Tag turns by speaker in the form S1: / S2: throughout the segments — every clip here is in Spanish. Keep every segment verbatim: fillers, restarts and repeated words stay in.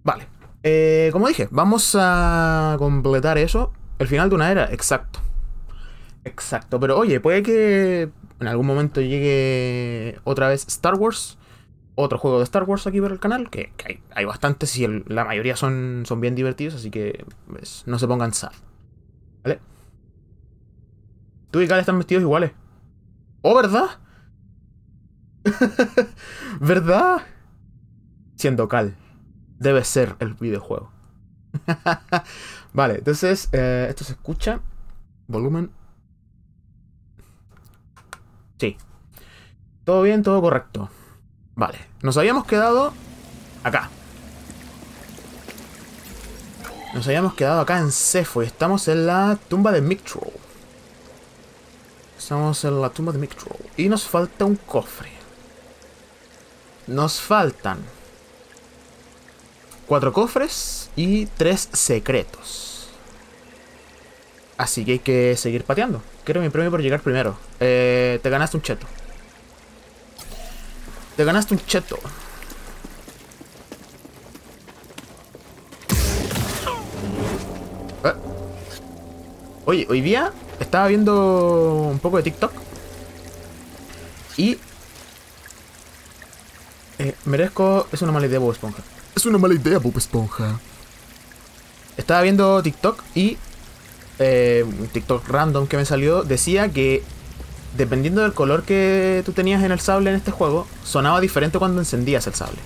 S1: Vale. Eh, como dije, vamos a completar eso. El final de una era, exacto. Exacto, pero oye, puede que en algún momento llegue otra vez Star Wars. Otro juego de Star Wars aquí por el canal. Que, que hay, hay bastantes y el- la mayoría son, son bien divertidos, así que pues, no se pongan sad. ¿Vale? Tú y Cal están vestidos iguales. ¿Oh, verdad? ¿Verdad? Siendo Cal. Debe ser el videojuego. Vale, entonces eh, esto se escucha. Volumen. Sí. Todo bien, todo correcto. Vale, nos habíamos quedado acá. Nos habíamos quedado acá en Cefo y estamos en la tumba de Mictroll. Estamos en la tumba de Mictroll. Y nos falta un cofre. Nos faltan cuatro cofres y tres secretos. Así que hay que seguir pateando. Quiero mi premio por llegar primero. Eh, te ganaste un cheto. Te ganaste un cheto. Eh. Oye, hoy día estaba viendo un poco de TikTok. Y... Eh, merezco... Es una mala idea, Bob Esponja. Es una mala idea, Bob Esponja. Estaba viendo TikTok y... Eh, un TikTok random que me salió decía que... Dependiendo del color que tú tenías en el sable en este juego, sonaba diferente cuando encendías el sable.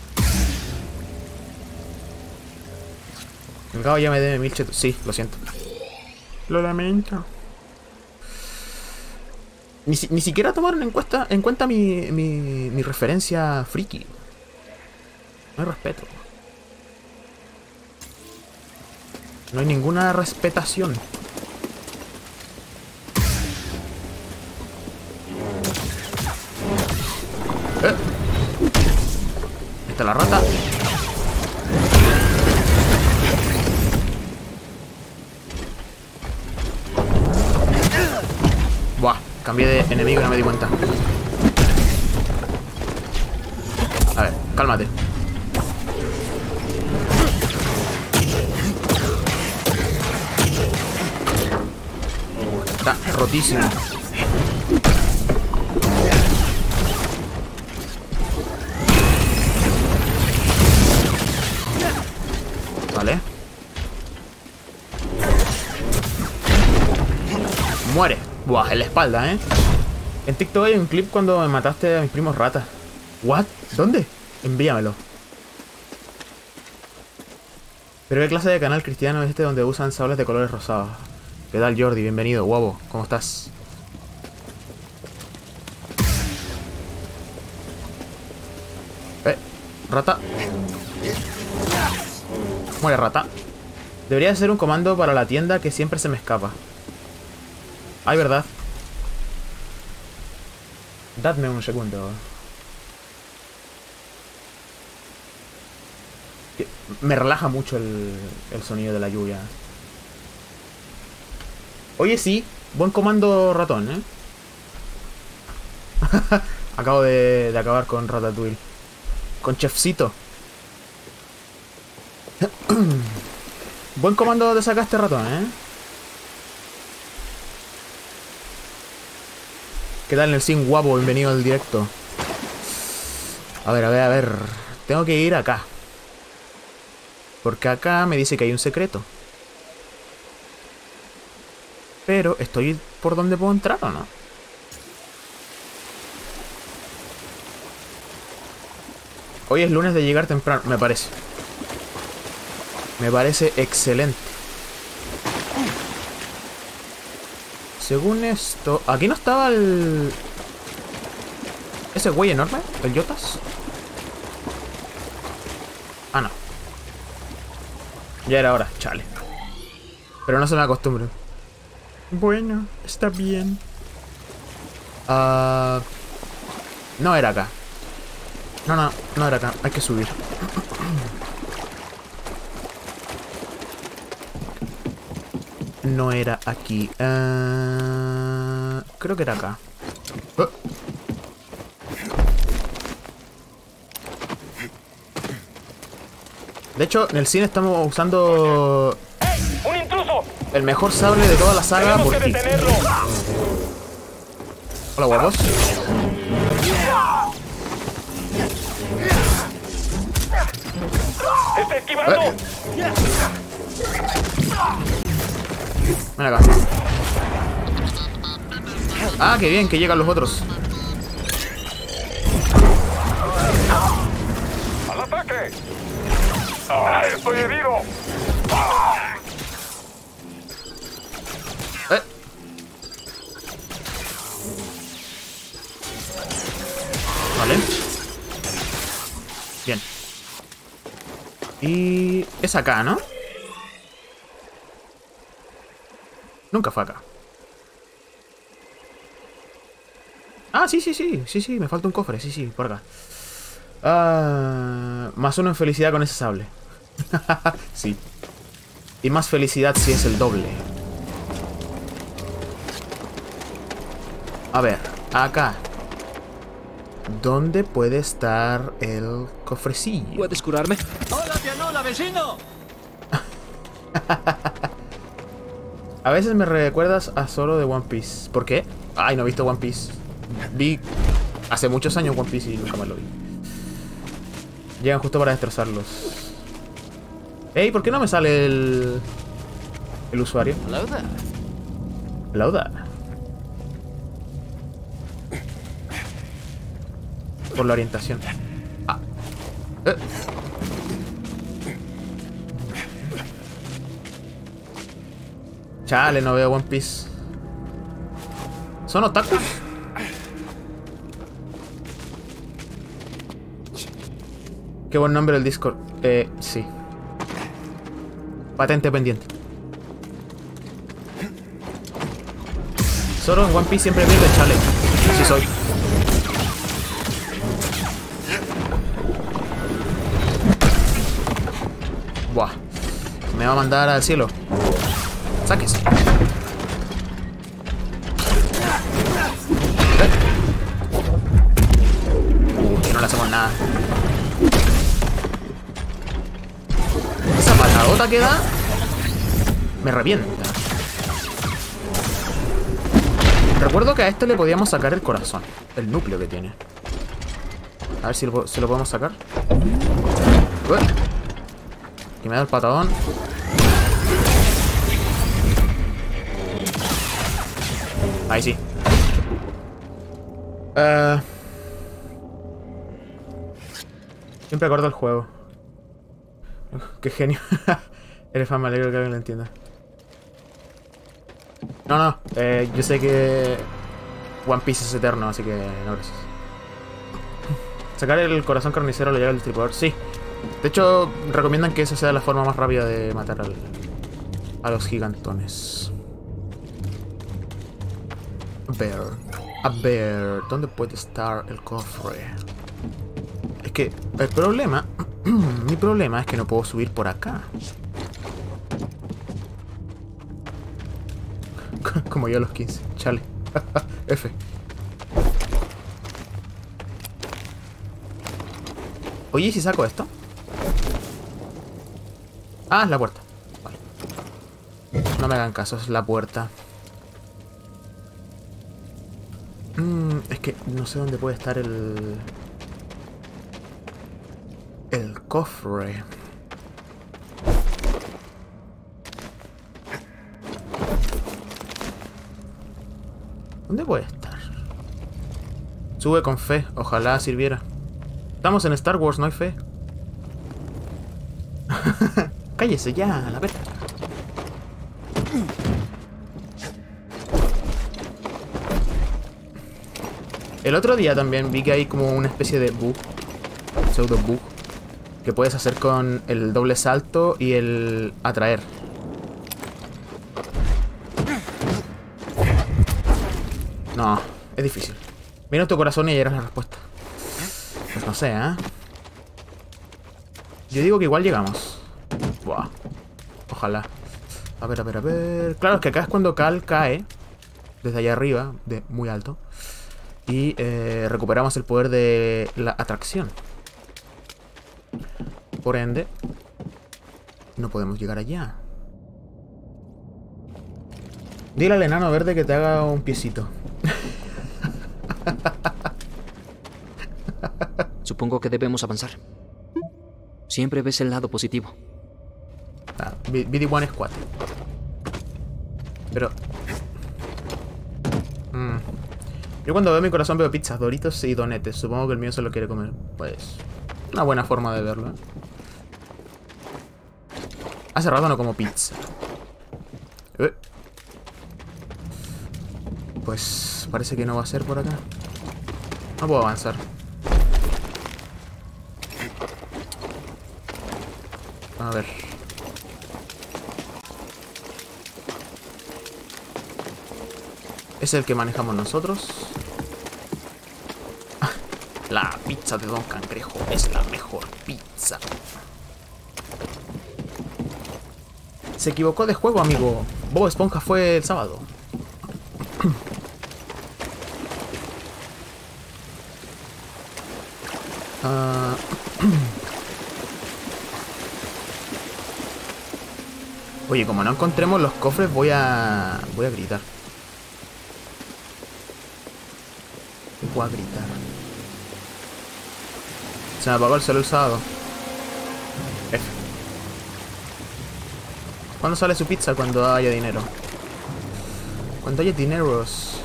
S1: El cabo ya me debe mil chetos. Sí, lo siento. Lo lamento. Ni, si, ni siquiera tomaron en cuenta, en cuenta mi, mi, mi referencia friki. No hay respeto. No hay ninguna respetación. ¿Eh? Esta es la rata. Buah, cambié de enemigo y no me di cuenta. A ver, cálmate. Está rotísimo. Vale. Muere. Buah, en la espalda, ¿eh? En TikTok hay un clip cuando me mataste a mis primos ratas. ¿What? ¿Dónde? Envíamelo. Pero ¿qué clase de canal cristiano es este donde usan sables de colores rosados? ¿Qué tal, Jordi? Bienvenido, guapo. ¿Cómo estás? Eh, rata. Muere, rata. Debería ser un comando para la tienda que siempre se me escapa. Ay, verdad. Dadme un segundo. Me relaja mucho el, el sonido de la lluvia. Oye, sí. Buen comando ratón, ¿eh? Acabo de, de acabar con Ratatouille. Con Chefcito. Buen comando de sacaste ratón, ¿eh? ¿Qué tal, Nelson? Guapo, bienvenido al directo. A ver, a ver, a ver. Tengo que ir acá. Porque acá me dice que hay un secreto. Pero, ¿estoy por donde puedo entrar o no? Hoy es lunes de llegar temprano, me parece. Me parece excelente. Según esto... ¿Aquí no estaba el... ese güey enorme? ¿El Yotas? Ah, no. Ya era hora, chale. Pero no se me acostumbre. Bueno, está bien. Uh... No era acá. No, no, no era acá. Hay que subir. No era aquí. Uh... Creo que era acá. Uh. De hecho, en el cine estamos usando...
S2: ¡Hey! ¡Un intruso!
S1: El mejor sable de toda la saga
S2: ¡Tenemos
S1: por
S2: que
S1: ti.
S2: detenerlo!
S1: Hola, guapos.
S2: ¡Está esquivando!
S1: Eh. Ven acá. Ah, qué bien, que llegan los otros.
S2: ¡Al ataque! ¡Ah, estoy herido!
S1: Eh. Vale. Bien. Y... es acá, ¿no? Nunca fue acá. Ah, sí, sí, sí. Sí, sí, me falta un cofre. Sí, sí, por acá. Ah, más uno en felicidad con ese sable. Sí. Y más felicidad si es el doble. A ver, acá. ¿Dónde puede estar el cofrecillo?
S3: ¿Puedes curarme? ¡Hola, pianola, vecino!
S1: A veces me recuerdas a Zoro de One Piece. ¿Por qué? Ay, no he visto One Piece. Vi hace muchos años One Piece y nunca más lo vi. Llegan justo para destrozarlos. Ey, ¿por qué no me sale el... el usuario?
S3: Hello there.
S1: Hello there. Por la orientación. Ah. Eh. Chale, no veo One Piece. ¿Son otakus? Qué buen nombre el Discord. Eh, sí. Patente pendiente. Zoro en One Piece siempre pierde, chale. Así soy. Buah. Me va a mandar al cielo. Sáquese. Eh. Uh, que no le hacemos nada. Esa patadota que da me revienta. Recuerdo que a este le podíamos sacar el corazón. El núcleo que tiene. A ver si lo, si lo podemos sacar. Ué. Que me da el patadón. Ahí sí. Uh, siempre acuerdo el juego. Qué genio. Eres fan, me alegro que alguien lo entienda. No, no. Eh, yo sé que One Piece es eterno, así que no gracias. Sacar el corazón carnicero le llega al destripador. Sí. De hecho, recomiendan que esa sea la forma más rápida de matar al, a los gigantones. A ver. A ver. ¿Dónde puede estar el cofre? Es que el problema... mi problema es que no puedo subir por acá. Como yo a los quince. Chale. F. Oye, ¿y si saco esto? Ah, es la puerta. Vale. No me hagan caso, es la puerta. Mm, es que no sé dónde puede estar el... el cofre. ¿Dónde puede estar? Sube con fe, ojalá sirviera. Estamos en Star Wars, no hay fe. Cállese ya, a la verga. El otro día también vi que hay como una especie de bug, pseudo bug, que puedes hacer con el doble salto y el atraer. No, es difícil. Mira tu corazón y hallarás la respuesta. Pues no sé, ¿eh? Yo digo que igual llegamos. Buah. Ojalá. A ver, a ver, a ver. Claro, es que acá es cuando Cal cae desde allá arriba, de muy alto. Y eh, recuperamos el poder de la atracción. Por ende, No podemos llegar allá. Dile al enano verde que te haga un piecito.
S3: Supongo que debemos avanzar. Siempre ves el lado positivo.
S1: Ah, B D uno es cuatro. Pero... Mm. Yo cuando veo mi corazón veo pizzas, doritos y donetes. Supongo que el mío se lo quiere comer. Pues... Una buena forma de verlo, ¿eh? Hace rato no como pizza. Eh. Pues parece que no va a ser por acá. No puedo avanzar. A ver. ¿Es el que manejamos nosotros? La pizza de Don Cangrejo es la mejor pizza. Se equivocó de juego, amigo. Bob Esponja fue el sábado. uh... Oye, como no encontremos los cofres, voy a... Voy a gritar. Voy a gritar. Se me apagó el celular sábado. F. ¿Cuándo sale su pizza? Cuando haya dinero. Cuando haya dineros.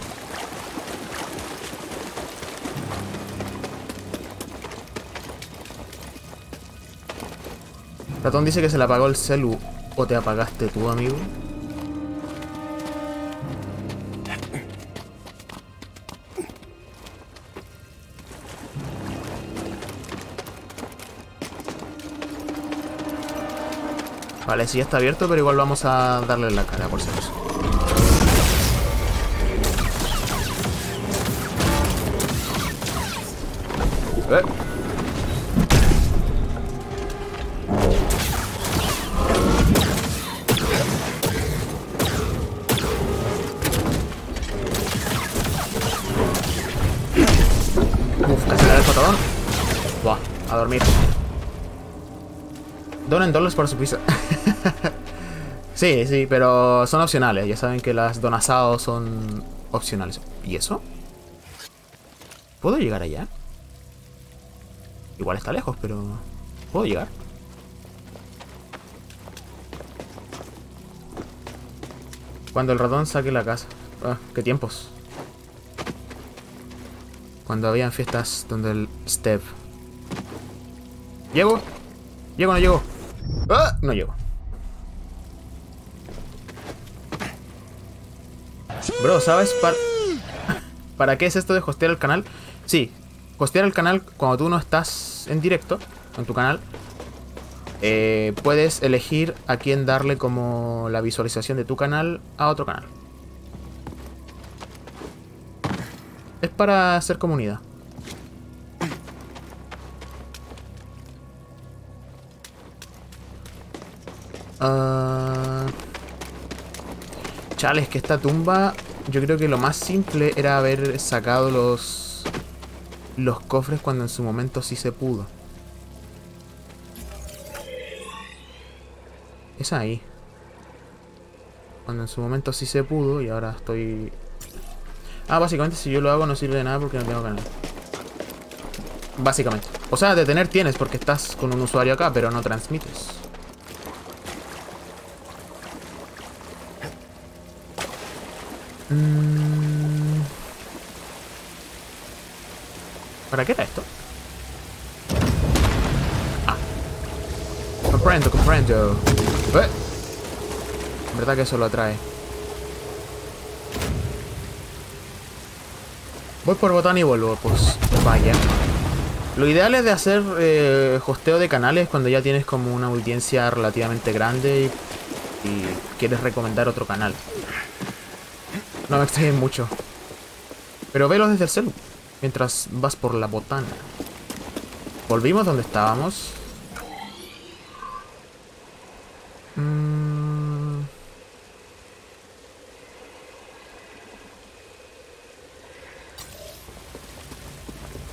S1: Ratón dice que se le apagó el celu. ¿O te apagaste tú, amigo? Vale, sí está abierto, pero igual vamos a darle la cara por si acaso. Eh. Uf, casi le da el patadón. Buah, a dormir. Donen dólares por su pizza. Sí, sí, pero son opcionales. Ya saben que las donasados son opcionales. ¿Y eso? ¿Puedo llegar allá? Igual está lejos, pero... ¿puedo llegar? Cuando el ratón saque la casa. Ah, qué tiempos. Cuando habían fiestas donde el Steve... ¿Llego? ¿Llego o no llego? ¡Ah! No llego. Bro, ¿sabes para... ¿para qué es esto de hostear el canal? Sí, hostear el canal cuando tú no estás en directo en tu canal. Eh, puedes elegir a quién darle como la visualización de tu canal a otro canal. Es para hacer comunidad. Uh... Chales, que esta tumba... Yo creo que lo más simple era haber sacado los... los cofres cuando en su momento sí se pudo. Es ahí. Cuando en su momento sí se pudo y ahora estoy... Ah, básicamente si yo lo hago no sirve de nada porque no tengo canal. Básicamente. O sea, detener tienes porque estás con un usuario acá, pero no transmites. Mm. ¿Para qué era esto? Ah. Comprendo, comprendo. ¿Eh? En verdad que eso lo atrae. Voy por botón y vuelvo, pues vaya. Lo ideal es de hacer eh, hosteo de canales cuando ya tienes como una audiencia relativamente grande y, y quieres recomendar otro canal. No me extrañen mucho. Pero velo desde el celu mientras vas por la botana. Volvimos donde estábamos. Mm.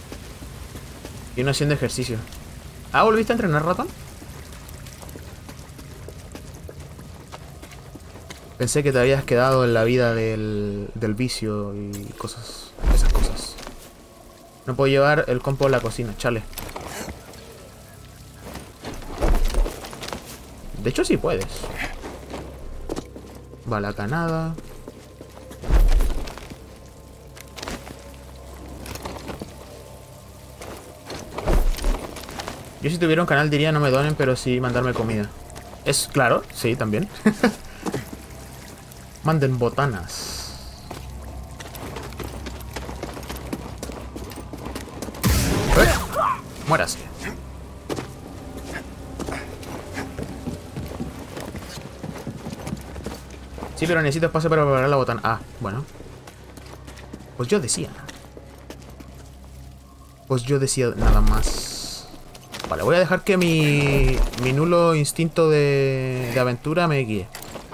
S1: Y uno haciendo ejercicio. Ah, ¿volviste a entrenar, ratón? Pensé que te habías quedado en la vida del, del vicio y cosas, esas cosas. No puedo llevar el compo a la cocina, chale. De hecho sí puedes. Vale, acá nada. Yo si tuviera un canal diría no me donen, pero sí mandarme comida. Es claro, sí, también. Manden botanas. ¡Eh! Muérase. Sí, pero necesito espacio para preparar la botana. Ah, bueno. Pues yo decía. Pues yo decía nada más. Vale, voy a dejar que mi, mi nulo instinto de, de aventura me guíe.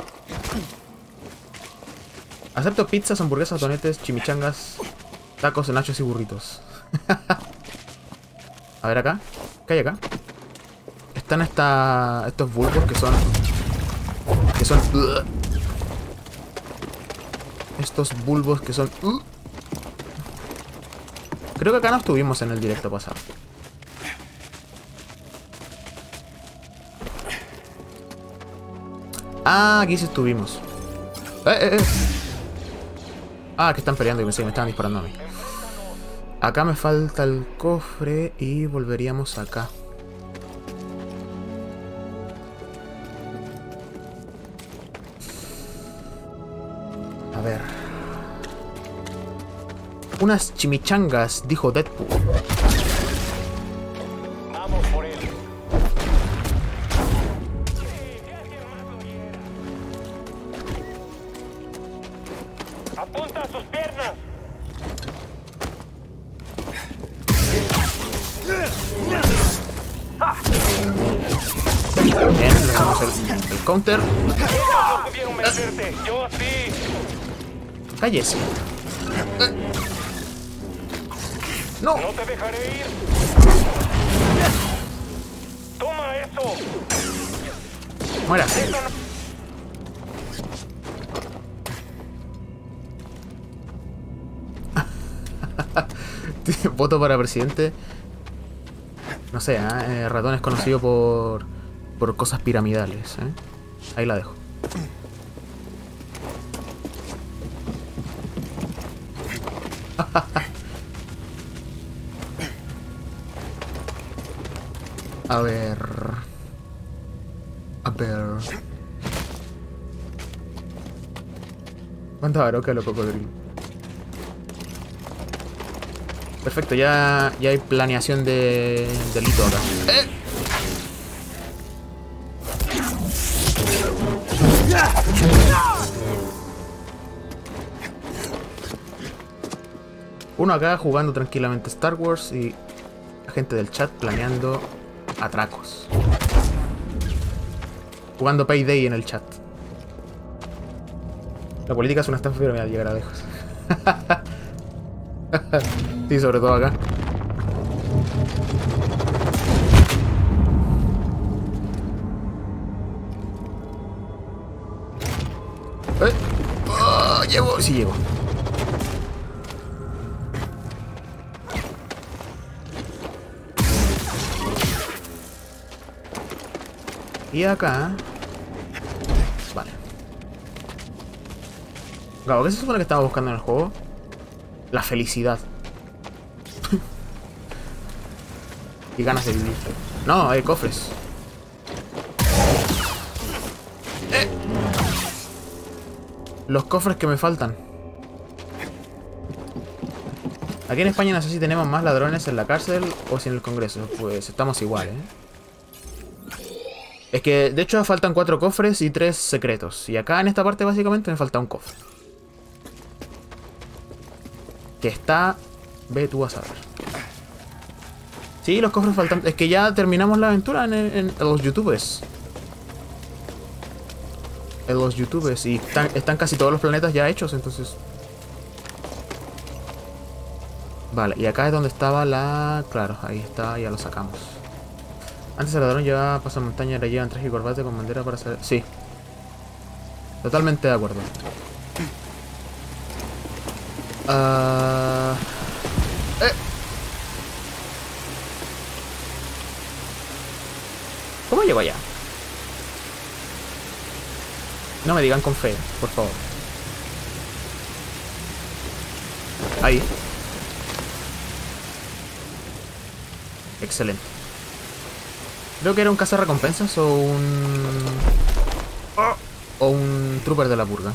S1: Acepto pizzas, hamburguesas, donetes, chimichangas, tacos, nachos y burritos. A ver acá. ¿Qué hay acá? Están esta, estos bulbos que son... Que son... Uh, estos bulbos que son... Uh, creo que acá no estuvimos en el directo pasado. Ah, aquí sí estuvimos. Eh, eh, eh. Ah, que están peleando y pensé que me estaban disparando a mí. Acá me falta el cofre y volveríamos acá. A ver. Unas chimichangas, dijo Deadpool.
S2: Vamos por él. Apunta a sus piernas.
S1: Bien, le damos el, el counter.
S2: No pudieron vencerte. Yo sí.
S1: Cállese. No.
S2: No te dejaré ir. Toma eso.
S1: Muérase.
S2: Eso no...
S1: Voto para presidente. No sé, ¿eh? Eh, Ratón es conocido por por cosas piramidales, ¿eh? Ahí la dejo. A ver. A ver. ¿Cuánta baroca lo cocodrilo? Perfecto, ya, ya hay planeación de delito acá. ¡Eh! Uno acá jugando tranquilamente Star Wars y la gente del chat planeando atracos. Jugando Payday en el chat. La política es una estafa, pero mira, llegar a lejos. Sí, sobre todo acá. ¿Eh? Oh, llevo, sí llego. Y acá. Vale. Gabo, ¿qué se supone que estaba buscando en el juego? La felicidad. Y ganas de vivir. No, hay cofres. ¡Eh! Los cofres que me faltan. Aquí en España no sé si tenemos más ladrones en la cárcel o si en el Congreso. Pues estamos igual, ¿eh? Es que, de hecho, faltan cuatro cofres y tres secretos. Y acá en esta parte básicamente me falta un cofre. Que está... Ve tú a saber. Sí, los cofres faltan... Es que ya terminamos la aventura en, en, en los youtubers. En los youtubers. Y están, están casi todos los planetas ya hechos, entonces... Vale, y acá es donde estaba la... Claro, ahí está, ya lo sacamos. Antes el ladrón llevaba pasamontaña, ahora llevan traje y corbata con bandera para saber... Sí. Totalmente de acuerdo. Uh... Eh. ¿Cómo llego allá? No me digan con fe, por favor. Ahí. Excelente. Creo que era un cazarrecompensas o un... O un trooper de la purga.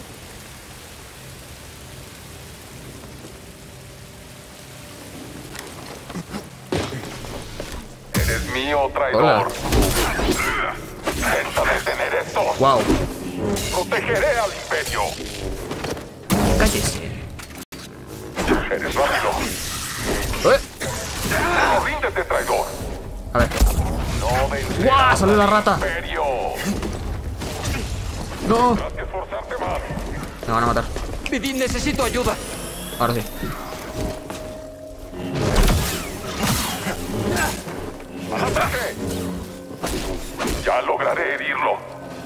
S2: Eres mío, traidor.
S1: Hola.
S2: Intenta detener esto.
S1: Wow.
S2: Protegeré al imperio.
S1: Cállese.
S2: Eres rápido.
S1: ¿Eh?
S2: No ríndete, traidor.
S1: A ver.
S2: No vencerás
S1: ¡Guau! Salió la rata.
S2: al imperio.
S1: No.
S2: Tendrás que esforzarte más.
S1: Me van a matar.
S3: Vidin, necesito ayuda.
S1: Ahora sí.
S2: ¡Ataque! Ya lograré herirlo.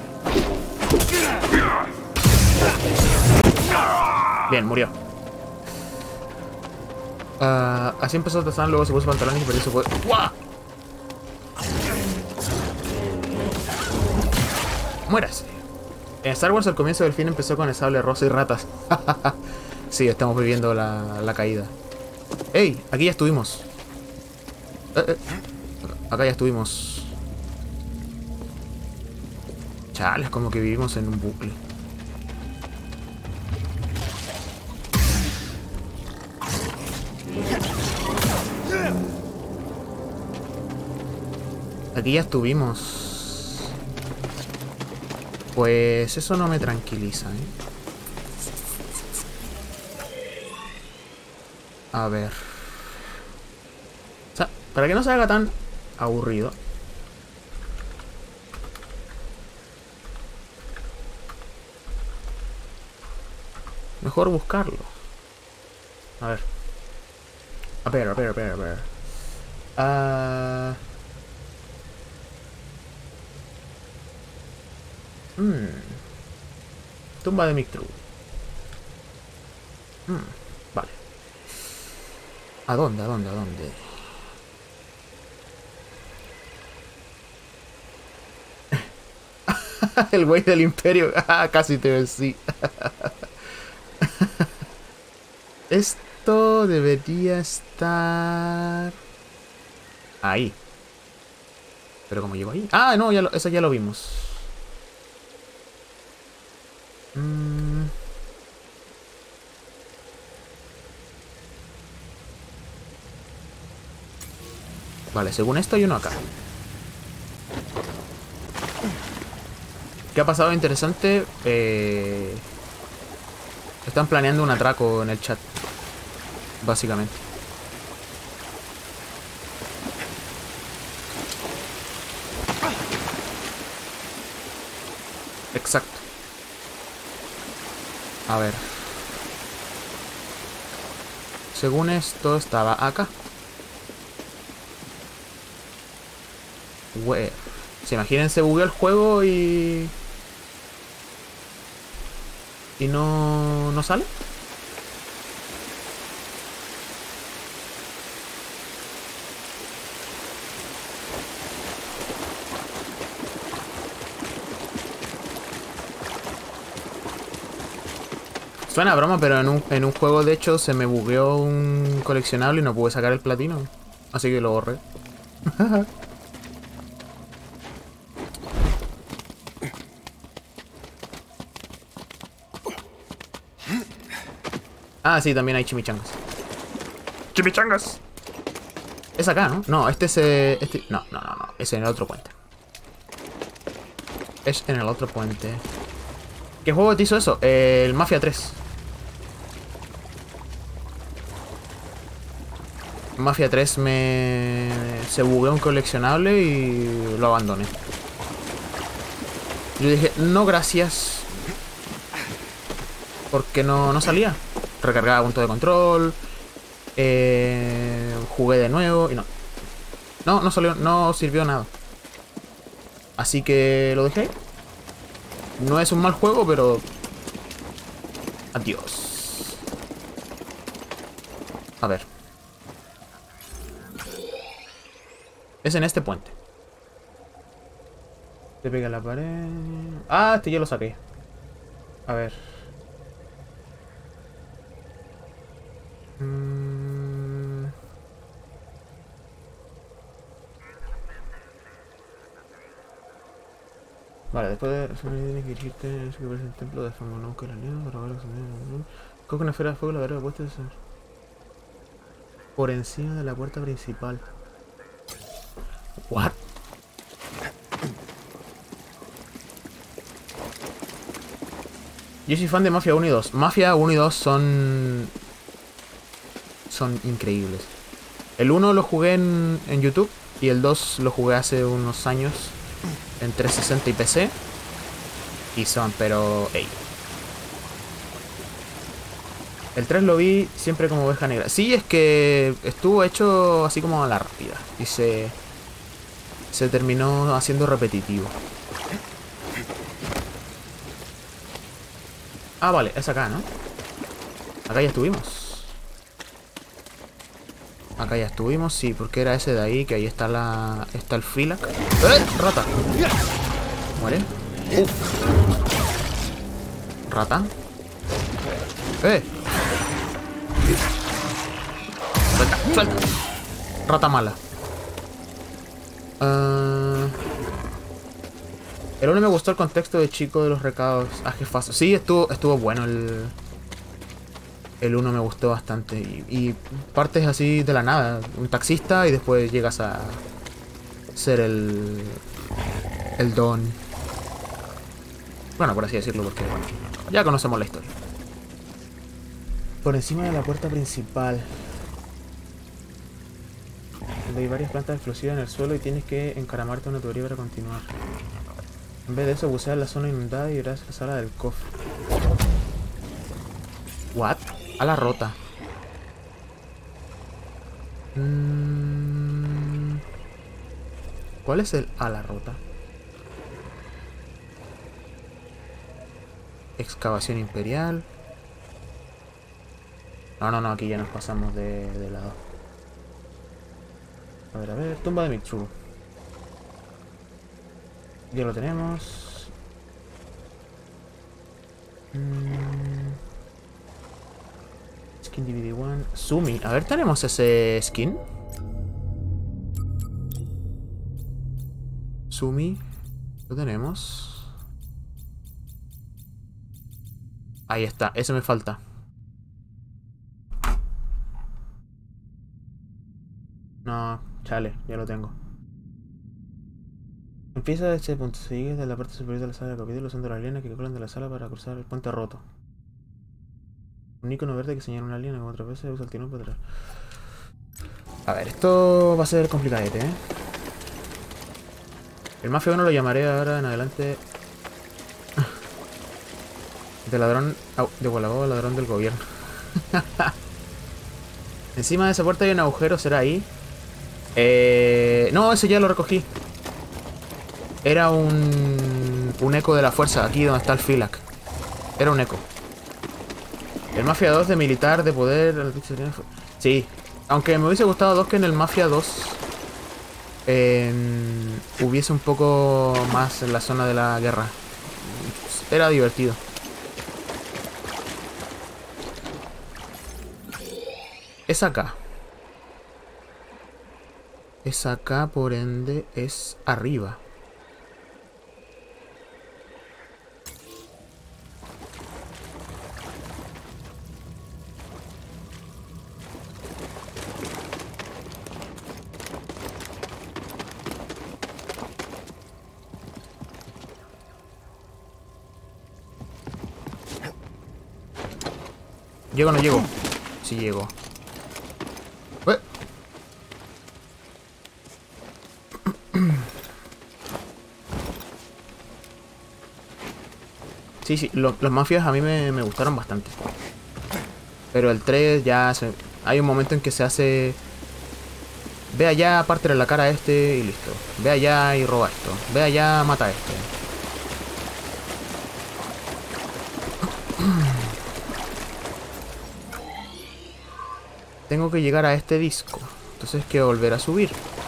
S1: Bien, murió. Uh, así empezó Tarzán, luego se puso pantalones y perdió su poder. ¡Guau! Muérase. En Star Wars al comienzo del fin empezó con el sable rosa y ratas. Sí, estamos viviendo la, la caída. ¡Ey! Aquí ya estuvimos. Eh, eh. Acá ya estuvimos. Chales, como que vivimos en un bucle. Aquí ya estuvimos. Pues eso no me tranquiliza, ¿eh? A ver. O sea, para que no se haga tan aburrido. Mejor buscarlo. A ver. A ver, a ver, a ver, a ver. Ah... Hmm. Tumba de Mictru. Hmm. Vale. ¿A dónde? ¿A dónde? ¿A dónde? El güey del imperio. Ah, casi te vencí. Esto debería estar... ahí. ¿Pero cómo llego ahí? Ah, no, ya lo, eso ya lo vimos. Mm. Vale, según esto hay uno acá. ¿Qué ha pasado interesante? Eh... Están planeando un atraco en el chat. Básicamente. Exacto. A ver. Según esto estaba acá. Where. ¿Se imaginan? Se bugueó el juego y... ¿Y no, no sale? Suena a broma, pero en un, en un juego de hecho se me bugueó un coleccionable y no pude sacar el platino. Así que lo borré. Ah, sí, también hay chimichangas. ¡Chimichangas! Es acá, ¿no? No, este es... Eh, este... No, no, no, no. Es en el otro puente. Es en el otro puente. ¿Qué juego te hizo eso? Eh, el Mafia tres. Mafia tres me... Se bugueó un coleccionable y lo abandoné. Yo dije, no gracias. Porque no, no salía. Recargaba punto de control. Eh, jugué de nuevo y no. No, no salió, no sirvió nada. Así que lo dejé. No es un mal juego, pero... Adiós. A ver. Es en este puente. Te pega la pared... Ah, este ya lo saqué. A ver. Mm... Vale, después de... Tienes que dirigirte en el templo de Famonón que la alianza para ver... Coge una esfera de fuego y la veré puesta por encima de la puerta principal. What? Yo soy fan de Mafia uno y dos. Mafia uno y dos son... Son increíbles. El uno lo jugué en, en YouTube y el dos lo jugué hace unos años en trescientos sesenta y P C. Y son, pero... Ey. El tres lo vi siempre como oveja negra. Sí, es que estuvo hecho así como a la rápida. Y se... Se terminó haciendo repetitivo. Ah, vale, es acá, ¿no? Acá ya estuvimos. Acá ya estuvimos, sí, porque era ese de ahí, que ahí está la... Está el Filac. ¡Eh! ¡Rata! ¿Muere? Uh. ¿Rata? ¡Eh! ¡Suelta! ¡Suelta! Rata mala. Uh... El uno me gustó el contexto de chico de los recados a jefazo. Sí, estuvo, estuvo bueno el... El uno me gustó bastante. Y, y partes así de la nada. Un taxista y después llegas a ser el... El don. Bueno, por así decirlo, porque bueno, ya conocemos la historia. Por encima de la puerta principal. Donde hay varias plantas explosivas en el suelo y tienes que encaramarte a una tubería para continuar. En vez de eso, bucear la zona inundada y irás a la sala del cofre. ¿What? A la rota. Mm... ¿Cuál es el a la rota? Excavación imperial. No, no, no, aquí ya nos pasamos de, de lado. A ver, a ver, tumba de Mixu. Ya lo tenemos. Mm. Skin D V D uno. Sumi. A ver, ¿tenemos ese skin? Sumi. Lo tenemos. Ahí está. Ese me falta. No, chale. Ya lo tengo. Empieza de este punto, sigue de la parte superior de la sala de capítulo usando las líneas que calculan de la sala para cruzar el puente roto. Un icono verde que señala una línea como otras veces usa el timón para atrás. A ver, esto va a ser complicadete, ¿eh? El Mafia uno lo llamaré ahora en adelante de ladrón de Gualabó, ladrón del gobierno. Encima de esa puerta hay un agujero, ¿será ahí? Eh... No, ese ya lo recogí. Era un... Un eco de la fuerza, aquí donde está el Filac. Era un eco. El Mafia dos de militar, de poder... Sí. Aunque me hubiese gustado dos que en el Mafia dos... Eh, hubiese un poco más en la zona de la guerra. Era divertido. Es acá. Es acá, por ende, es arriba. ¿Llego o no llego? Sí llego. ¿Eh? Sí, sí, lo, los mafias a mí me, me gustaron bastante. Pero el tres ya se, hay un momento en que se hace... Ve allá, pártele la cara a este y listo. Ve allá y roba esto. Ve allá, mata a este. tengo que llegar a este disco. Entonces hay que volver a subir.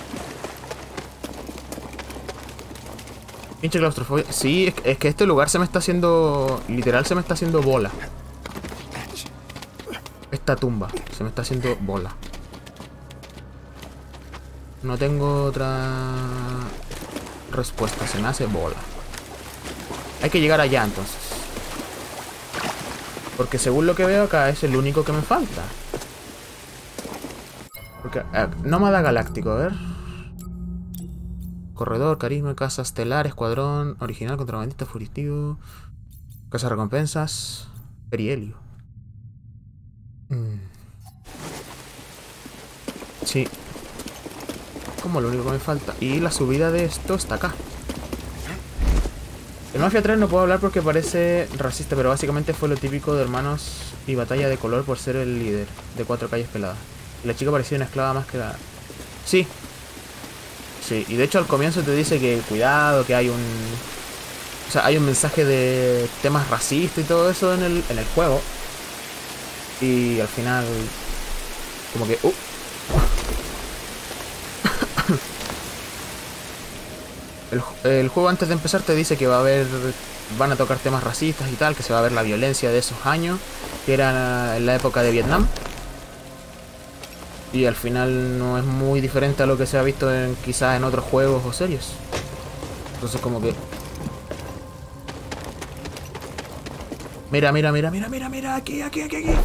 S1: Pinche claustrofobia. Sí, es, es que este lugar se me está haciendo... Literal se me está haciendo bola. Esta tumba se me está haciendo bola. No tengo otra respuesta. Se me hace bola. Hay que llegar allá entonces. Porque según lo que veo acá es el único que me falta. Porque... Eh, Nómada Galáctico, a ver. Corredor, carisma, casa estelar, escuadrón, original, contrabandista, fugitivo. Casa de recompensas. Perihelio. Mm. Sí. Como lo único que me falta. Y la subida de esto está acá. El Mafia tres no puedo hablar porque parece racista, pero básicamente fue lo típico de hermanos y batalla de color por ser el líder de cuatro calles peladas. Y la chica parecía una esclava más que la... Sí. Sí, y de hecho al comienzo te dice que cuidado, que hay un... O sea, hay un mensaje de temas racistas y todo eso en el, en el juego. Y al final... Como que... Uh. El, el juego antes de empezar te dice que va a haber... Van a tocar temas racistas y tal, que se va a ver la violencia de esos años, que era en la época de Vietnam. Y al final no es muy diferente a lo que se ha visto en, quizás en otros juegos o series. Entonces como que... Mira, mira, mira, mira, mira, mira, aquí, aquí, aquí, aquí.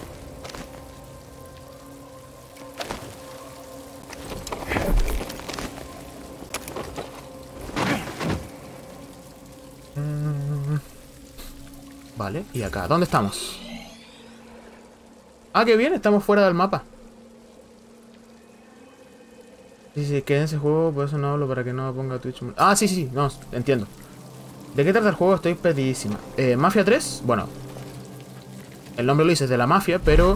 S1: Vale, y acá, ¿dónde estamos? Ah, qué bien, estamos fuera del mapa. Sí, sí, que en ese juego, por eso no hablo, para que no me ponga Twitch. Ah, sí, sí, sí, no, entiendo. ¿De qué trata el juego? Estoy perdidísima. Eh, Mafia tres, bueno, el nombre lo dice, es de la mafia, pero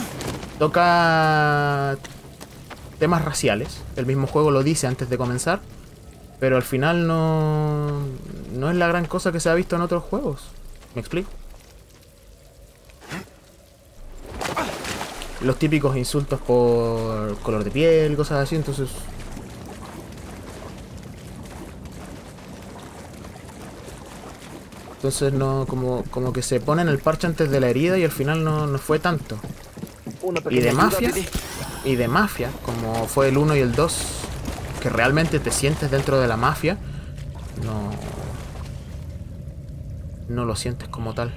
S1: toca temas raciales. El mismo juego lo dice antes de comenzar, pero al final no, no es la gran cosa que se ha visto en otros juegos. ¿Me explico? Los típicos insultos por color de piel, cosas así, entonces... Entonces no, como, como que se ponen el parche antes de la herida y al final no, no fue tanto. Y de mafia, y de mafia, como fue el uno y el dos, que realmente te sientes dentro de la mafia, no... No lo sientes como tal.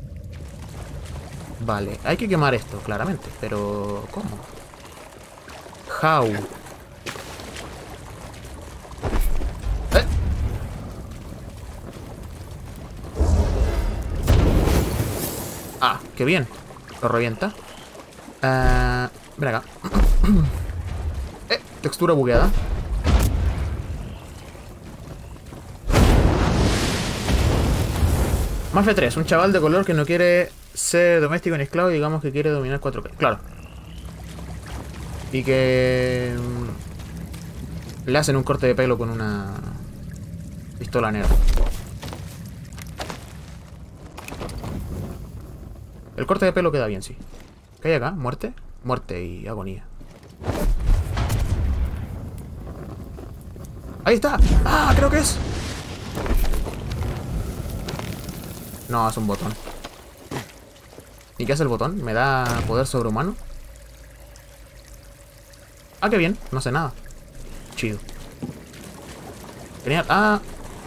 S1: Vale, hay que quemar esto, claramente. Pero... ¿cómo? How? ¿Eh? Ah, qué bien. Lo revienta. Uh, ven acá. eh, textura bugueada. Mafia tres, un chaval de color que no quiere ser doméstico ni esclavo, digamos que quiere dominar cuatro K. Claro. Y que... le hacen un corte de pelo con una pistola negra. El corte de pelo queda bien, sí. ¿Qué hay acá? ¿Muerte? Muerte y agonía. ¡Ahí está! ¡Ah! Creo que es... No, es un botón. ¿Y qué hace el botón? ¿Me da poder sobrehumano? Ah, qué bien. No sé nada. Chido. Genial. Ah.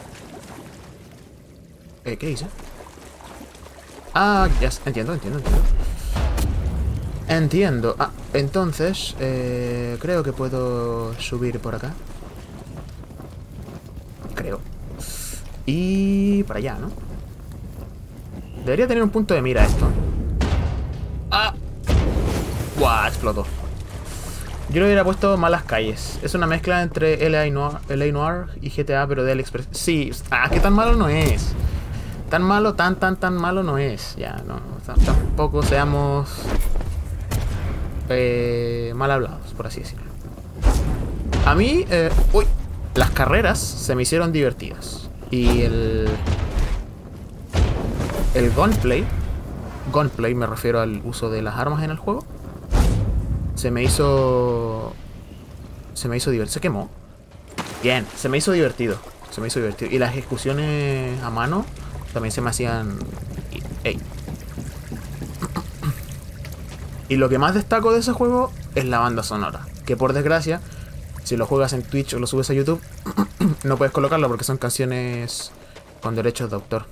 S1: Eh, ¿qué dice? Ah, ya. Entiendo, entiendo, entiendo. Entiendo. Ah, entonces... Eh, creo que puedo subir por acá. Creo. Y... para allá, ¿no? Debería tener un punto de mira esto. ¡Ah! ¡Buah! Explotó. Yo le hubiera puesto Malas Calles. Es una mezcla entre L A Noir, L A Noir y G T A, pero de AliExpress. Sí, ah, que tan malo no es. Tan malo, tan, tan, tan malo no es. Ya, no. Tampoco seamos eh, mal hablados, por así decirlo. A mí, eh, uy, las carreras se me hicieron divertidas. Y el... El gunplay, gunplay me refiero al uso de las armas en el juego, se me hizo... Se me hizo divertido. Se quemó. Bien, se me hizo divertido. Se me hizo divertido. Y las ejecuciones a mano también se me hacían... Ey. Y lo que más destaco de ese juego es la banda sonora. Que por desgracia, si lo juegas en Twitch o lo subes a YouTube, no puedes colocarlo porque son canciones con derechos de autor.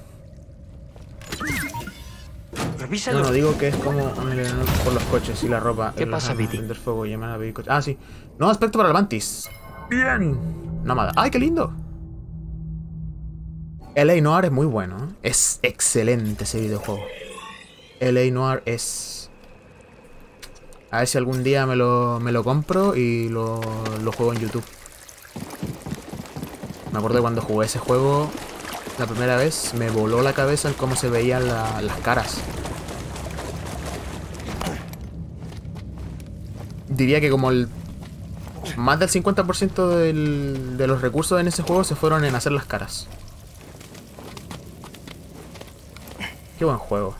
S3: Revísalo.
S1: No, no, digo que es como por los coches y la ropa.
S3: ¿Qué pasa, Viti?
S1: Prender fuego, llamar a pedir coches. Ah, sí. Nuevo aspecto para el Mantis. Bien. Nómada. ¡Ay, qué lindo! L A Noire es muy bueno, ¿eh? Es excelente ese videojuego. L A Noire es... A ver si algún día me lo, me lo compro y lo, lo juego en YouTube. Me acuerdo cuando jugué ese juego la primera vez, me voló la cabeza en cómo se veían la, las caras. Diría que como el... Más del cincuenta por ciento del, de los recursos en ese juego se fueron en hacer las caras. Qué buen juego.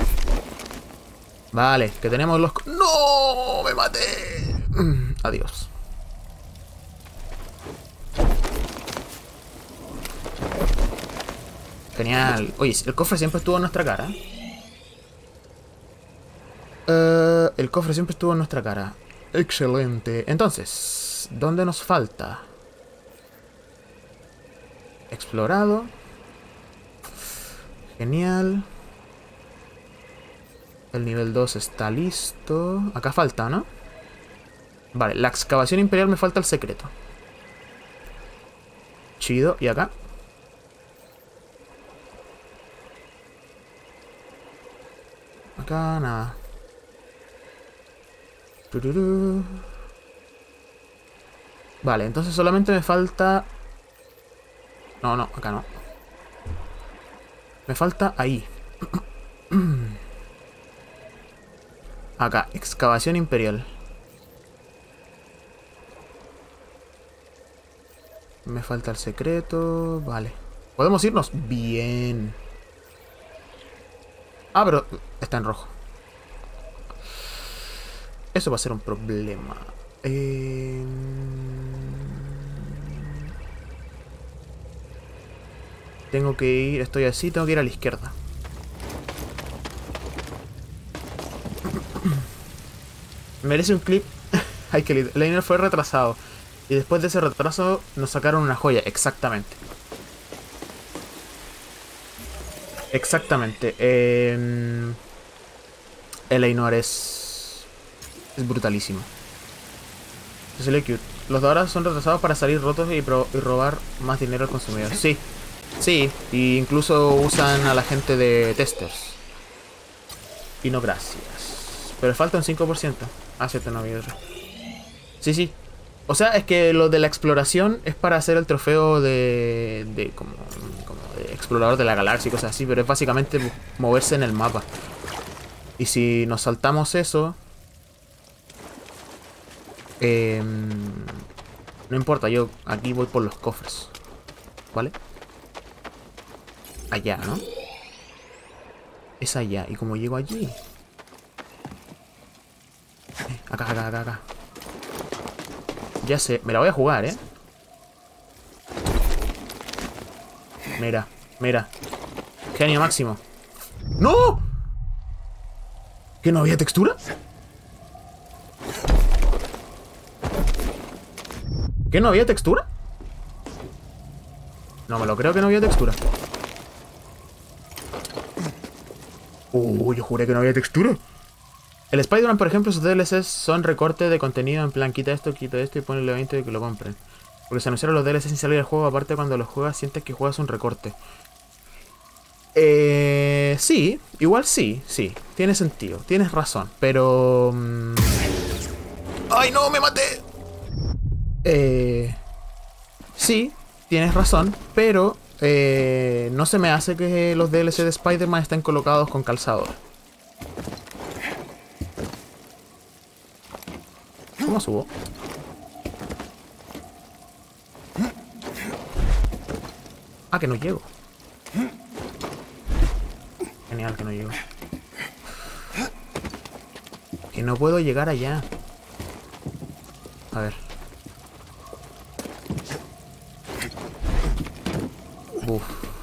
S1: Vale, que tenemos los... ¡No! ¡Me maté! Adiós. Genial. Oye, el cofre siempre estuvo en nuestra cara. Uh, el cofre siempre estuvo en nuestra cara. Excelente. Entonces, ¿dónde nos falta? Explorado. Genial. El nivel dos está listo. Acá falta, ¿no? Vale, la excavación imperial me falta el secreto. Chido. ¿Y acá? Acá nada. Tururú. Vale, entonces solamente me falta... No, no, acá no. Me falta ahí. Acá, excavación imperial. Me falta el secreto. Vale. ¿Podemos irnos? Bien. Ah, pero está en rojo. Eso va a ser un problema. Eh... Tengo que ir... Estoy así, tengo que ir a la izquierda. Merece un clip. Ay, que el Liner fue retrasado. Y después de ese retraso nos sacaron una joya. Exactamente. Exactamente. Eh... El Liner es... Es brutalísimo. Es el cute. Los de ahora son retrasados para salir rotos y, pro y robar más dinero al consumidor. Sí. Sí. Y incluso usan a la gente de testers. Y no gracias. Pero falta un cinco por ciento. Ah, cierto, no había otro. Sí, sí. O sea, es que lo de la exploración es para hacer el trofeo de... de como, como de explorador de la galaxia y cosas así. Pero es básicamente moverse en el mapa. Y si nos saltamos eso... Eh, no importa, yo aquí voy por los cofres. ¿Vale? Allá, ¿no? Es allá. Y como llego allí... Acá, acá, acá, acá. Ya sé, me la voy a jugar, ¿eh? Mira, mira. Genio máximo. ¡No! ¿Que no había textura? ¿Que no había textura? No me lo creo que no había textura. Uh, yo juré que no había textura. El Spider-Man, por ejemplo, sus D L Cs son recortes de contenido en plan quita esto, quita esto y ponle veinte de que lo compren. Porque se anunciaron los D L Cs sin salir del juego, aparte cuando los juegas sientes que juegas un recorte. Eh... Sí, igual sí, sí, tiene sentido, tienes razón, pero... Mmm... ¡Ay no, me maté! Eh... Sí, tienes razón, pero... Eh... No se me hace que los D L C de Spider-Man estén colocados con calzador. ¿Cómo subo? Ah, que no llego. Genial que no llego. Que no puedo llegar allá. A ver. Uf.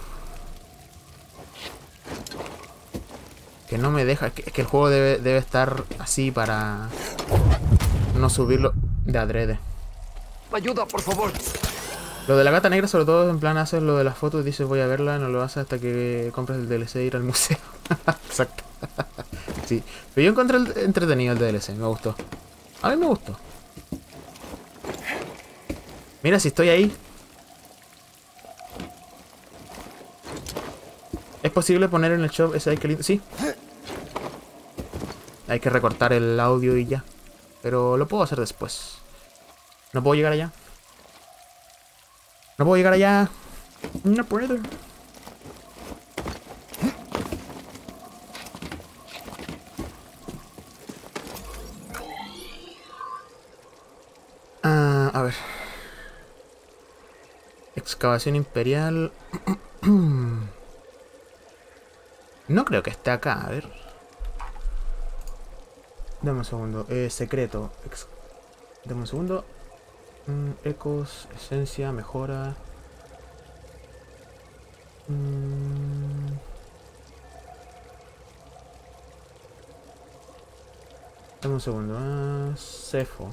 S1: Que no me deja. Es que, es que el juego debe, debe estar así para no subirlo de adrede.
S3: Ayuda, por favor.
S1: Lo de la gata negra, sobre todo, en plan, haces lo de las fotos y dices voy a verla, no lo haces hasta que compres el D L C e ir al museo. Exacto. Sí. Pero yo encontré el entretenido el D L C, me gustó. A mí me gustó. Mira, si estoy ahí. ¿Es posible poner en el shop ese que lindo? Sí. Hay que recortar el audio y ya. Pero lo puedo hacer después. No puedo llegar allá. No puedo llegar allá. No puedo. Ah, a ver. Excavación imperial. No creo que esté acá, a ver. Dame un segundo. Eh, secreto. Ex Dame un segundo. Mm, ecos, esencia, mejora. Mm. Dame un segundo. Ah, Cefo.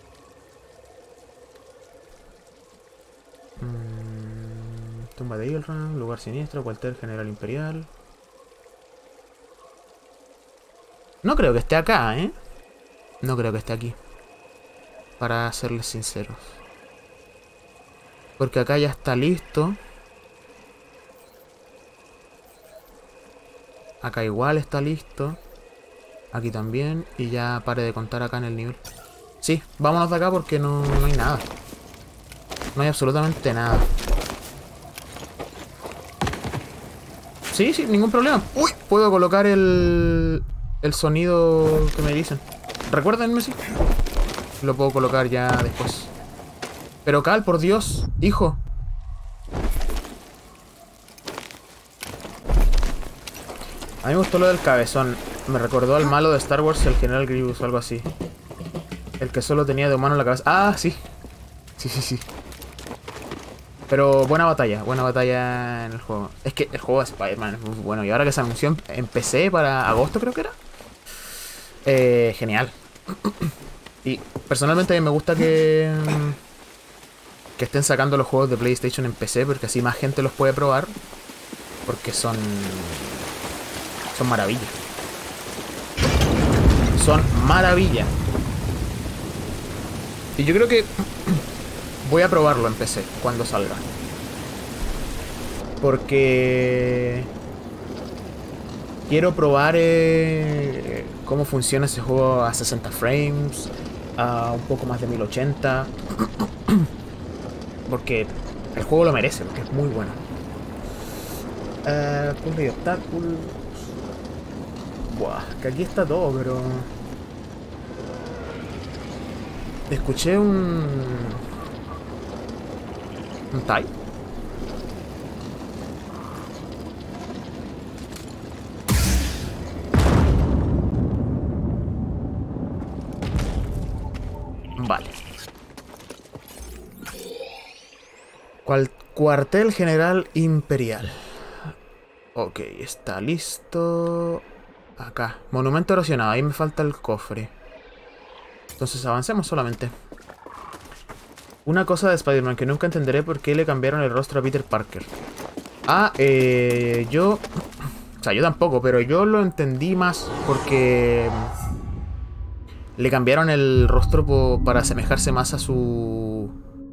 S1: Mm, tumba de Ilram, lugar siniestro, cuartel general imperial. No creo que esté acá, ¿eh? No creo que esté aquí. Para serles sinceros. Porque acá ya está listo. Acá igual está listo. Aquí también. Y ya pare de contar acá en el nivel. Sí, vámonos de acá porque no, no hay nada. No hay absolutamente nada. Sí, sí, ningún problema. Uy, puedo colocar el... el sonido que me dicen. Recuérdenme, sí. Lo puedo colocar ya después. Pero Cal, por Dios, hijo. A mí me gustó lo del cabezón. Me recordó al malo de Star Wars, el General Grievous o algo así. El que solo tenía de humano la cabeza. Ah, sí. Sí, sí, sí. Pero buena batalla, buena batalla en el juego. Es que el juego de Spider-Man es muy bueno. Y ahora que se anunció en, en P C para agosto, creo que era. Eh, genial. Y personalmente a mí me gusta que que estén sacando los juegos de PlayStation en P C, porque así más gente los puede probar, porque son son maravillas. Son maravillas. Y yo creo que voy a probarlo en P C cuando salga, porque quiero probar eh, cómo funciona ese juego a sesenta frames, a un poco más de mil ochenta. Porque el juego lo merece, porque es muy bueno. Uh, punto de obstáculos. Buah, que aquí está todo, pero... Escuché un... un TIE. Vale. Cual cuartel general imperial. Ok, está listo. Acá, monumento erosionado. Ahí me falta el cofre. Entonces avancemos solamente. Una cosa de Spider-Man que nunca entenderé por qué le cambiaron el rostro a Peter Parker. Ah, eh, yo... O sea, yo tampoco, pero yo lo entendí más porque... le cambiaron el rostro para asemejarse más a su...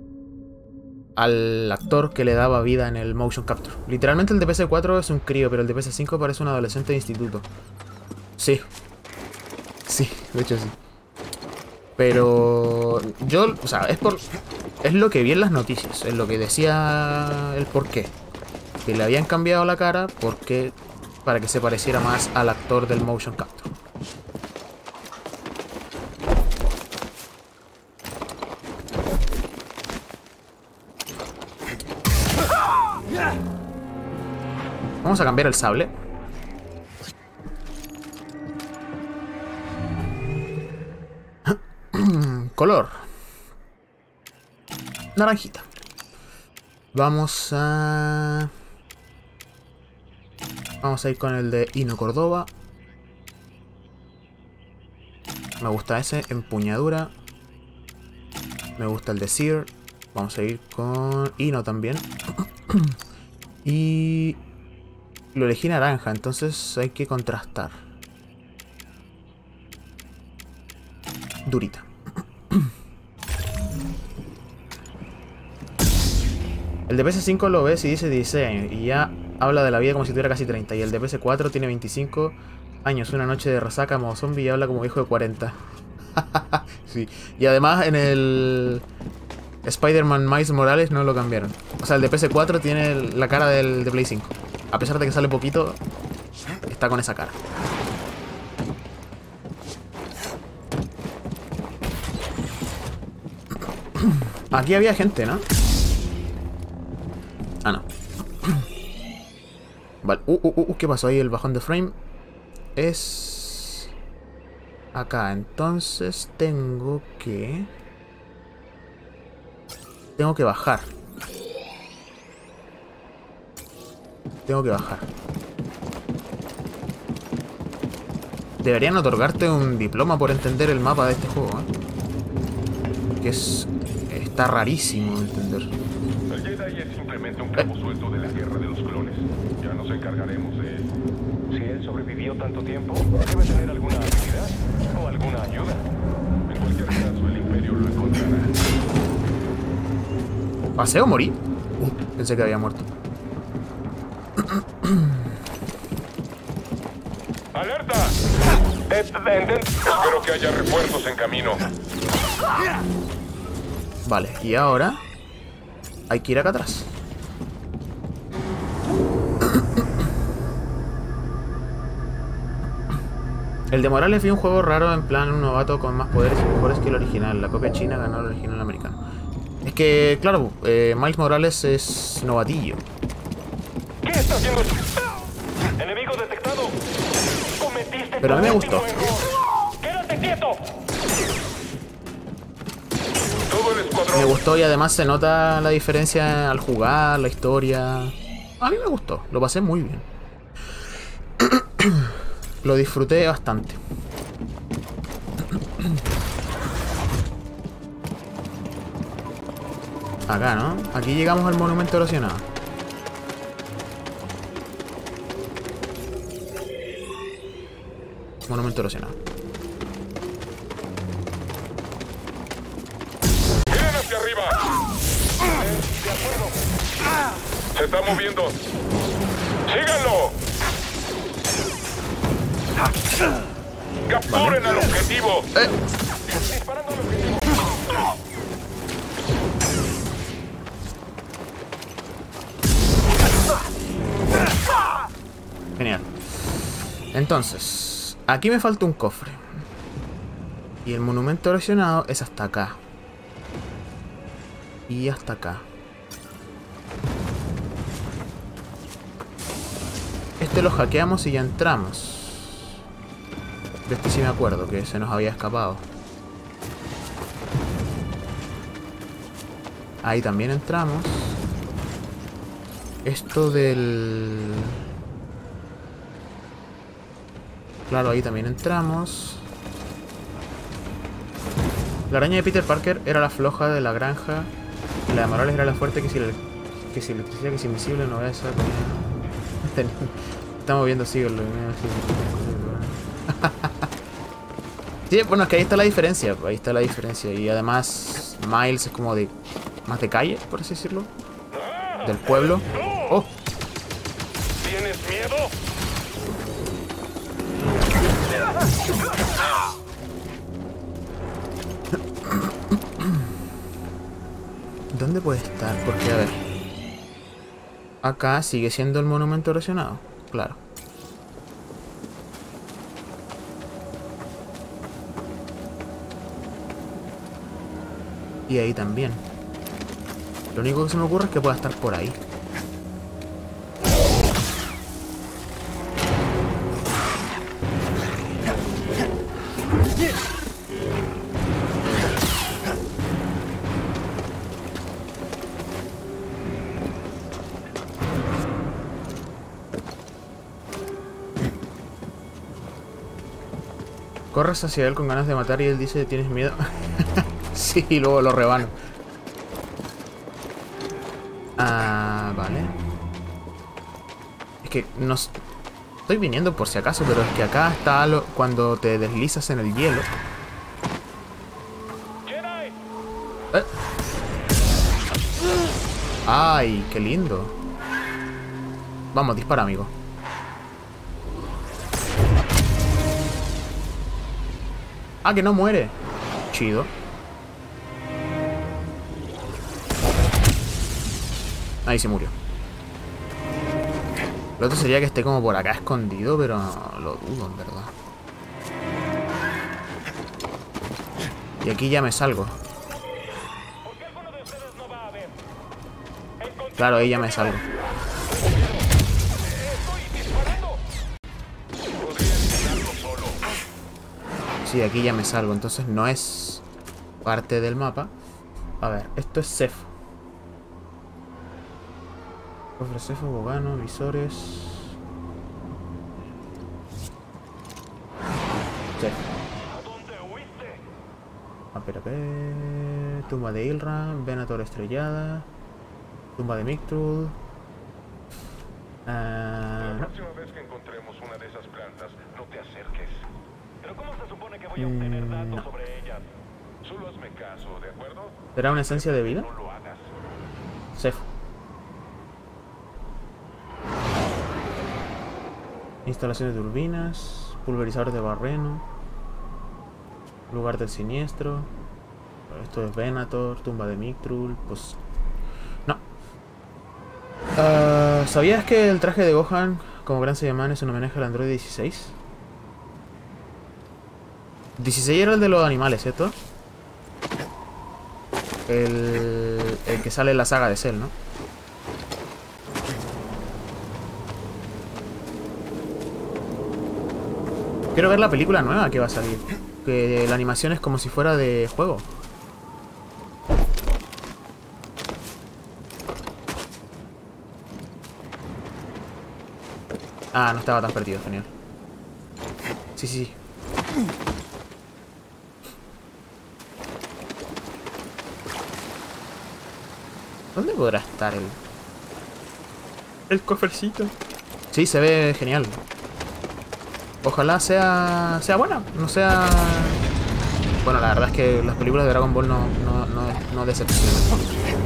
S1: al actor que le daba vida en el motion capture. Literalmente el de P S cuatro es un crío, pero el de P S cinco parece un adolescente de instituto. Sí. Sí, de hecho sí. Pero... yo, o sea, es por... es lo que vi en las noticias, es lo que decía el porqué. Que le habían cambiado la cara porque... para que se pareciera más al actor del motion capture. Vamos a cambiar el sable. Color. naranjita. Vamos a... Vamos a ir con el de Hino Córdoba. Me gusta ese, empuñadura. Me gusta el de Sear. Vamos a ir con Hino también. Y... Lo elegí naranja, entonces hay que contrastar. Durita. El de P S cinco lo ves y dice dieciséis años. Y ya habla de la vida como si tuviera casi treinta. Y el de P S cuatro tiene veinticinco años. Una noche de resaca modo zombie y habla como viejo de cuarenta. Sí. Y además en el Spider-Man Miles Morales no lo cambiaron. O sea, el de P S cuatro tiene la cara del de Play cinco. A pesar de que sale poquito, está con esa cara. Aquí había gente, ¿no? Ah, no. Vale. Uh, uh, uh, ¿qué pasó ahí? El bajón de frame es... acá. Entonces tengo que... Tengo que bajar. Tengo que bajar. Deberían otorgarte un diploma por entender el mapa de este juego, ¿eh? Que es... Está rarísimo de entender.
S2: El Jedi es simplemente un cabo suelto de la guerra de los clones. Ya nos encargaremos de él. Si él sobrevivió tanto tiempo, debe tener alguna habilidad o alguna ayuda. En cualquier caso, el Imperio lo encontrará.
S1: ¿Pasé o morí? Uh, pensé que había muerto.
S2: ¡Alerta! Eh, eh, Espero que haya refuerzos en camino.
S1: Vale, y ahora hay que ir acá atrás. El de Morales vi un juego raro, en plan un novato con más poderes y mejores que el original. La copia china ganó al original americano. Es que, claro, eh, Miles Morales es novatillo.
S2: ¿Qué está haciendo? Enemigo detectado. Cometiste
S1: Pero a mí me gustó.
S2: ¡Quédate quieto! Todo el escuadrón.
S1: Me gustó y además se nota la diferencia al jugar, la historia. A mí me gustó, lo pasé muy bien. Lo disfruté bastante. Acá, ¿no? Aquí llegamos al monumento erosionado. Monumento erosionado.
S2: ¡Miren hacia arriba! De acuerdo. Se está moviendo. ¡Síganlo! ¡Capturen al objetivo!
S1: Eh.
S2: Disparando al objetivo.
S1: Genial. Entonces, aquí me falta un cofre. Y el monumento erosionado es hasta acá. Y hasta acá. Este lo hackeamos y ya entramos. De este sí me acuerdo, que se nos había escapado. Ahí también entramos. Esto del... Claro, ahí también entramos. La araña de Peter Parker era la floja de la granja. Y la de Morales era la fuerte que si, le, que si electricidad que es invisible no ve esa. Estamos viendo así. Sí, bueno, es que ahí está la diferencia. Ahí está la diferencia. Y además Miles es como de... Más de calle, por así decirlo. Del pueblo. Oh.
S2: ¿Tienes miedo?
S1: ¿Dónde puede estar? Porque, a ver... Acá sigue siendo el monumento erosionado. Claro. Y ahí también. Lo único que se me ocurre es que pueda estar por ahí. Corres hacia él con ganas de matar y él dice, ¿tienes miedo? Sí, y luego lo rebano. Ah, vale. Es que no... Estoy viniendo por si acaso, pero es que acá está lo... cuando te deslizas en el hielo. ¿Eh? ¡Ay, qué lindo! Vamos, dispara, amigo. Ah, que no muere. Chido. Ahí se murió. Lo otro sería que esté como por acá escondido, pero lo dudo, en verdad. Y aquí ya me salgo. Claro, ahí ya me salgo. Sí, aquí ya me salgo. Entonces no es parte del mapa. A ver, esto es Cefo. Cofre Cefo, Bogano, visores. Cefo. A ver, a ver. Tumba de Ilra, Venator estrellada. Tumba de Mictrul. Uh,
S2: La próxima vez que encontremos una de esas plantas, no te acerques. Pero ¿cómo se supone que voy a obtener
S1: mm,
S2: datos
S1: no.
S2: sobre ellas? Solo hazme caso, ¿de acuerdo?
S1: ¿Será una esencia de vida?
S2: No lo hagas.
S1: Cefo. Instalación de turbinas. Pulverizador de barreno. Lugar del siniestro. Esto es Venator. Tumba de Mictrul. Pues... no. Uh, ¿Sabías que el traje de Gohan como Gran Saiyaman es un homenaje al Android dieciséis? dieciséis era el de los animales, ¿cierto? El, el que sale en la saga de Cell, ¿no? Quiero ver la película nueva que va a salir. Que la animación es como si fuera de juego. Ah, no estaba tan perdido, genial. Sí, sí, sí. ¿Dónde podrá estar el... el cofrecito? Sí, se ve genial. Ojalá sea sea buena, no sea... Bueno, la verdad es que las películas de Dragon Ball no, no, no, no decepcionan.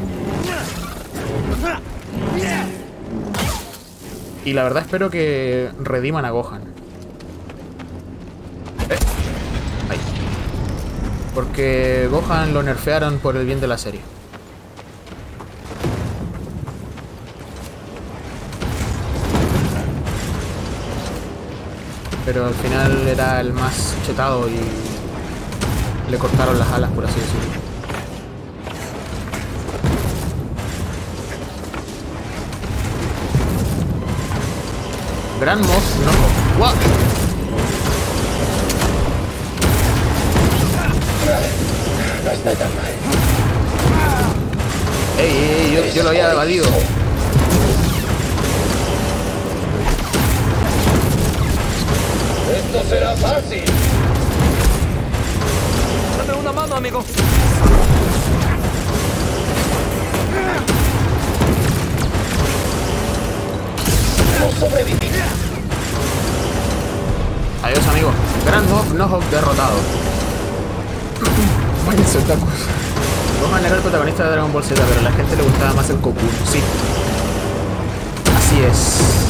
S1: Y la verdad espero que rediman a Gohan. Eh. Ahí. Porque Gohan lo nerfearon por el bien de la serie. Pero al final era el más chetado y le cortaron las alas, por así decirlo. Gran Moff, no. ¡Wow!
S4: No está tan mal.
S1: ¡Ey, ey, ey! Yo, yo lo había evadido.
S4: Esto será fácil.
S3: Dame una mano, amigo.
S4: No sobreviví.
S1: Adiós, amigo. Gran Moff Nohawk derrotado. Váyanse, otakus. Gohan era el protagonista de Dragon Ball Z, pero a la gente le gustaba más el Goku. Sí. Así es.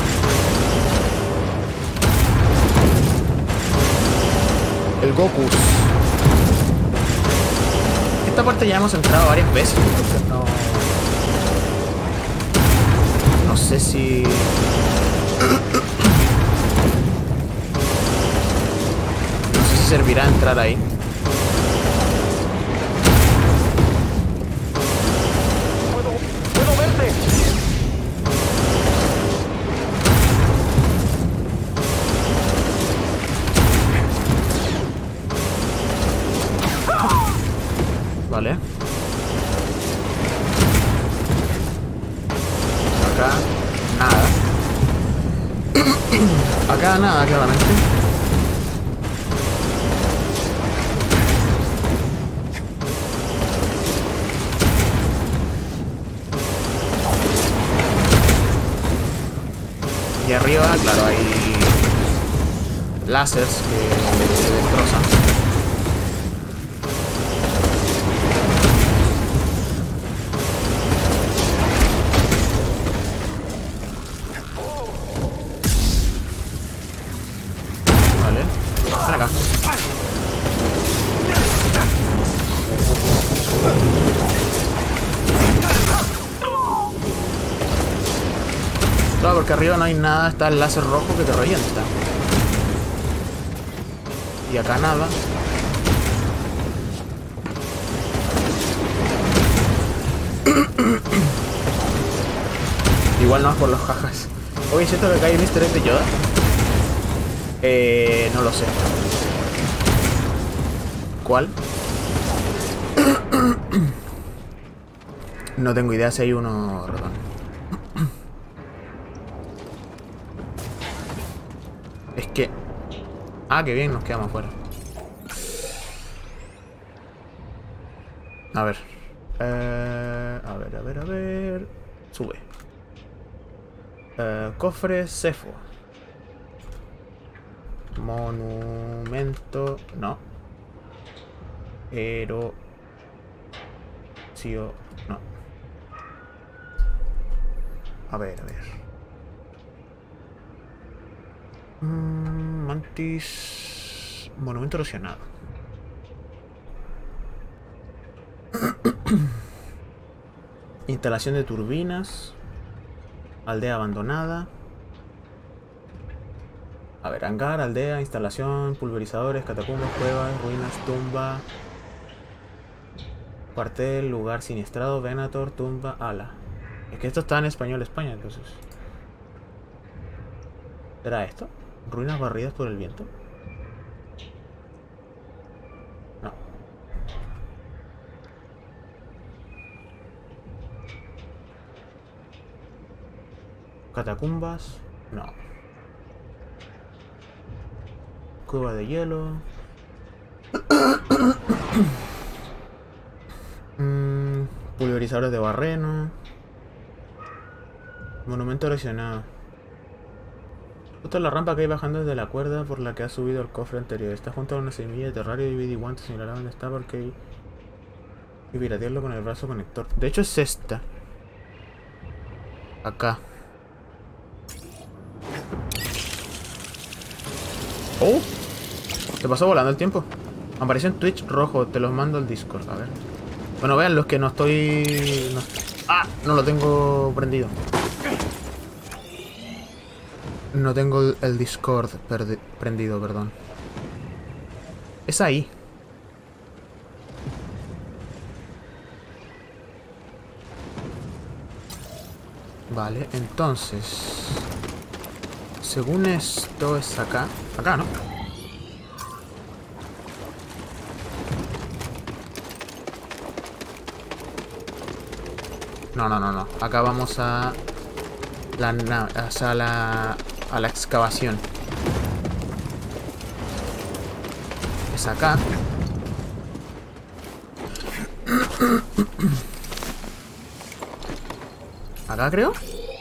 S1: El Goku. Esta parte ya hemos entrado varias veces, entonces no... No sé si... No sé si servirá entrar ahí.
S2: ¡Puedo, puedo verte!
S1: Vale. Acá nada. Acá nada, claramente. Y arriba, claro, hay láseres que se destrozan. Vale, ven acá. Claro, porque arriba no hay nada, está el láser rojo que te revienta. Y acá nada. Igual no es por los jajas. Oye, ¿es cierto que acá hay un easter egg de Yoda? Eh, no lo sé. ¿Cuál? No tengo idea si hay uno, perdón. Es que... Ah, qué bien, nos quedamos afuera. A ver. Eh, a ver, a ver, a ver... Sube. Eh, cofre Cefo. Monumento... No. Pero... Sí o... No. A ver, a ver. Mm, Mantis... Monumento erosionado. Instalación de turbinas. Aldea abandonada. A ver, hangar, aldea, instalación, pulverizadores, catacumbas, cuevas, ruinas, tumba. Cuartel, lugar siniestrado, Venator, tumba, ala. Es que esto está en español España, entonces. ¿Será esto? ¿Ruinas barridas por el viento? No. Catacumbas. No. Cueva de hielo. mm, pulverizadores de barreno. Monumento erosionado. Justo la rampa que hay bajando desde la cuerda por la que ha subido el cofre anterior. Está junto a una semilla de terrario y B D guantes señalará dónde está porque hay que piratearlo con el brazo conector. De hecho es esta. Acá. ¡Oh! Te pasó volando el tiempo. Apareció en Twitch rojo. Te los mando al Discord. A ver. Bueno, vean los que no estoy... No... ¡Ah! No lo tengo prendido. No tengo el, el Discord prendido, perdón. Es ahí. Vale, entonces... Según esto es acá. Acá, ¿no? No, no, no, no. Acá vamos a... La, o sea, la, a la excavación. Es acá. Acá creo.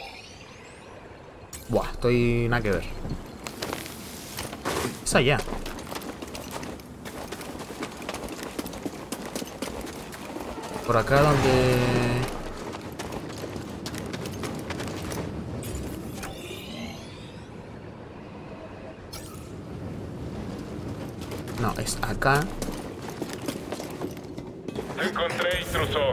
S1: Buah, estoy nada que ver. Es allá. Por acá donde... No, es acá.
S2: Encontré intruso.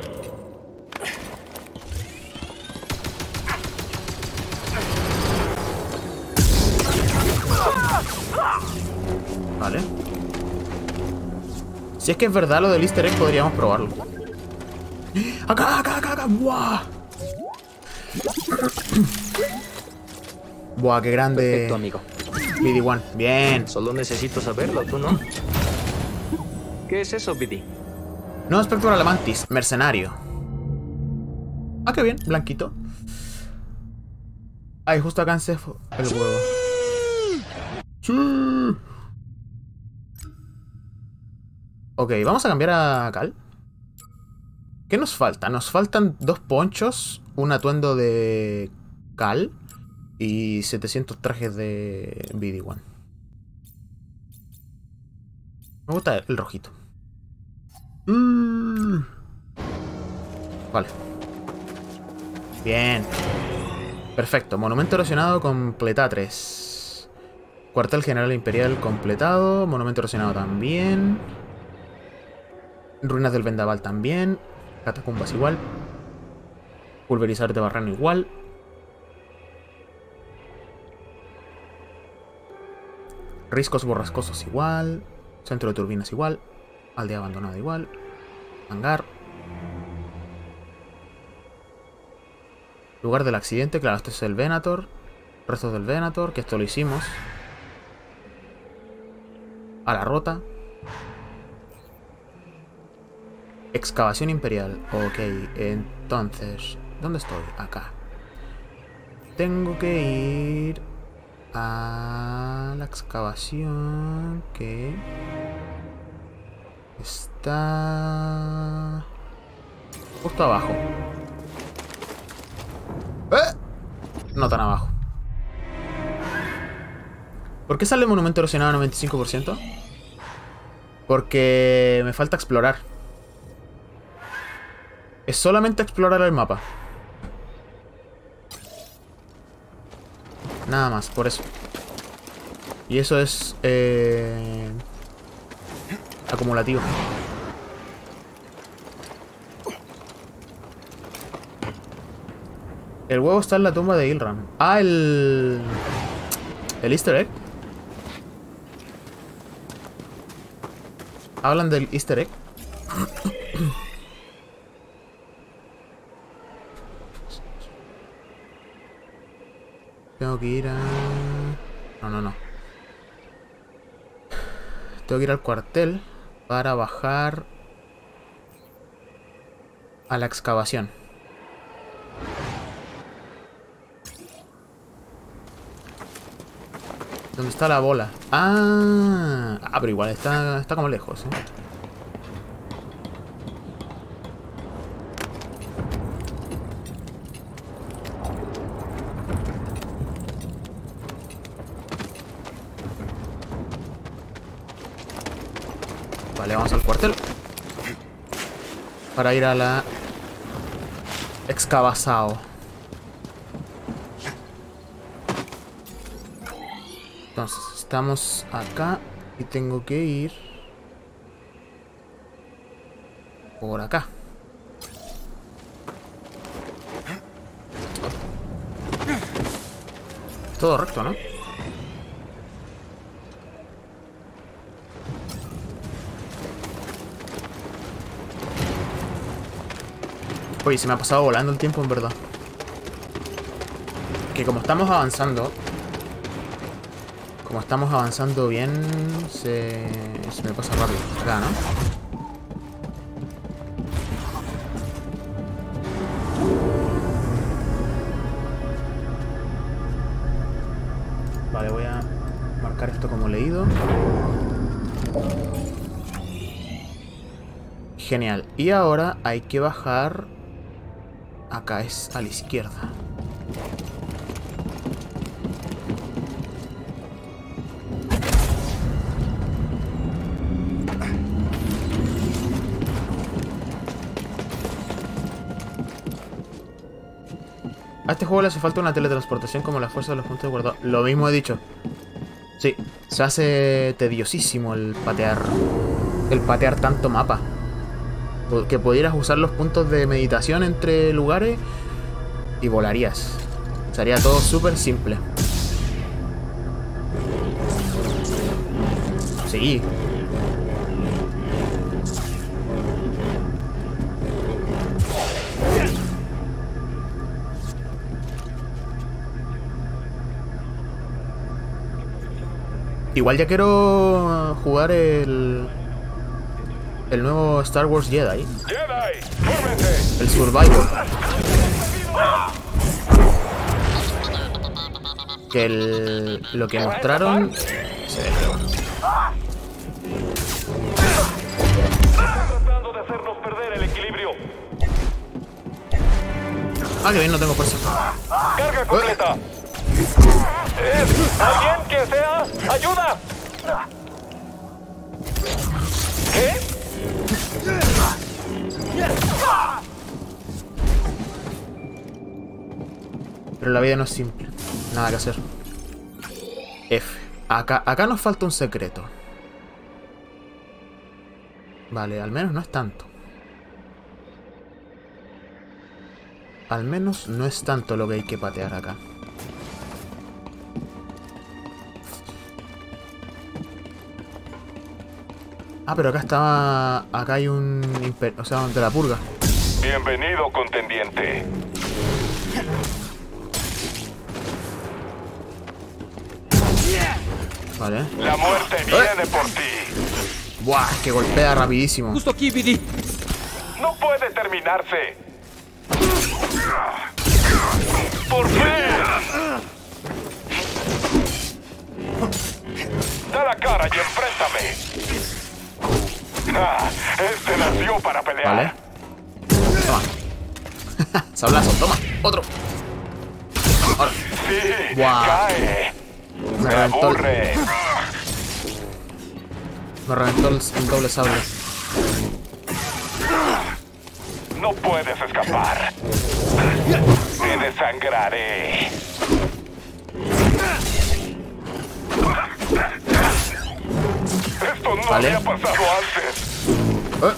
S1: Vale. Si es que es verdad lo del easter egg, podríamos probarlo. ¡Acá, acá, acá, acá! ¡Buah! Buah, qué grande.
S3: Perfecto, amigo.
S1: B D uno. Bien.
S3: Solo necesito saberlo, ¿tú no? ¿Qué es eso, B D?
S1: Nuevo espectro de la mantis. Mercenario. Ah, qué bien. Blanquito. Ay, justo acá en Cefo. El huevo. Sí. Ok, vamos a cambiar a Cal. ¿Qué nos falta? Nos faltan dos ponchos, un atuendo de Cal Y setecientos trajes de B D uno. Me gusta el rojito. Mm. Vale. Bien. Perfecto. Monumento erosionado completa tres. Cuartel General Imperial completado. Monumento erosionado también. Ruinas del Vendaval también. Catacumbas igual. Pulverizar de Barrano igual. Riscos borrascosos igual. Centro de turbinas igual. Aldea abandonada igual. Hangar. Lugar del accidente. Claro, este es el Venator. Restos del Venator, que esto lo hicimos. A la rota. Excavación imperial. Ok, entonces... ¿dónde estoy? Acá. Tengo que ir... a la excavación que... está... justo abajo. ¿Eh? No tan abajo. ¿Por qué sale monumento erosionado a noventa y cinco por ciento? Porque me falta explorar. Es solamente explorar el mapa. Nada más, por eso. Y eso es... Eh, acumulativo. El huevo está en la tumba de Ilram. Ah, el... el easter egg. Hablan del easter egg. Tengo que ir a... No, no, no. Tengo que ir al cuartel para bajar a la excavación. ¿Dónde está la bola? Ah, ah pero igual está, está como lejos, ¿eh? Vale, vamos al cuartel para ir a la excavación. Entonces, estamos acá y tengo que ir por acá. Todo recto, ¿no? Oye, se me ha pasado volando el tiempo, en verdad. Que como estamos avanzando... Como estamos avanzando bien, se, se me pasa rápido. Acá, ¿no? Vale, voy a marcar esto como leído. Genial. Y ahora hay que bajar... Acá es a la izquierda. A este juego le hace falta una teletransportación como la fuerza de los puntos de guardado. Lo mismo he dicho. Sí, se hace tediosísimo el patear. El patear tanto mapa. Que pudieras usar los puntos de meditación entre lugares y volarías. Sería todo súper simple. Sí. Igual ya quiero jugar el... El nuevo Star Wars Jedi. El Survivor. Que el... Lo que mostraron... Sí.
S2: Tratando de hacernos perder el equilibrio.
S1: Ah, que bien, no tengo fuerza.
S2: Carga completa. ¿Es alguien que sea? ¡Ayuda! ¿Qué?
S1: Pero la vida no es simple. Nada que hacer. F. Acá, acá nos falta un secreto. Vale, al menos no es tanto. Al menos no es tanto lo que hay que patear acá. Ah, pero acá estaba... Acá hay un... imper- O sea, de la purga.
S2: Bienvenido, contendiente.
S1: Vale.
S2: La muerte viene por ti.
S1: Buah, es que golpea rapidísimo.
S3: Justo aquí, B D.
S2: No puede terminarse. ¡Por fin! Da la cara y enfréntame. Ah, este nació para pelear.
S1: Vale. Toma. Sablazo, toma. Otro. Ahora.
S2: Sí,
S1: Guau.
S2: cae.
S1: Me
S2: Me
S1: reventó el,
S2: aburre.
S1: me reventó el, el doble sable.
S2: No puedes escapar. Te desangraré. Esto no
S1: Vale.
S2: había pasado antes.
S1: Eh.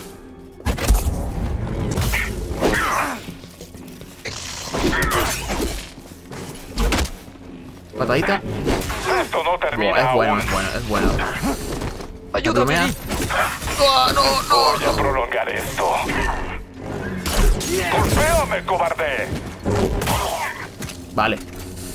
S1: Patadita.
S2: Esto no termina
S1: Buah, es bueno,
S2: aún.
S1: es bueno, es bueno.
S3: Ayuda, B D.
S1: ¡Oh, no, no!
S2: Voy a prolongar esto. ¡Golpéame, cobarde!
S1: Vale.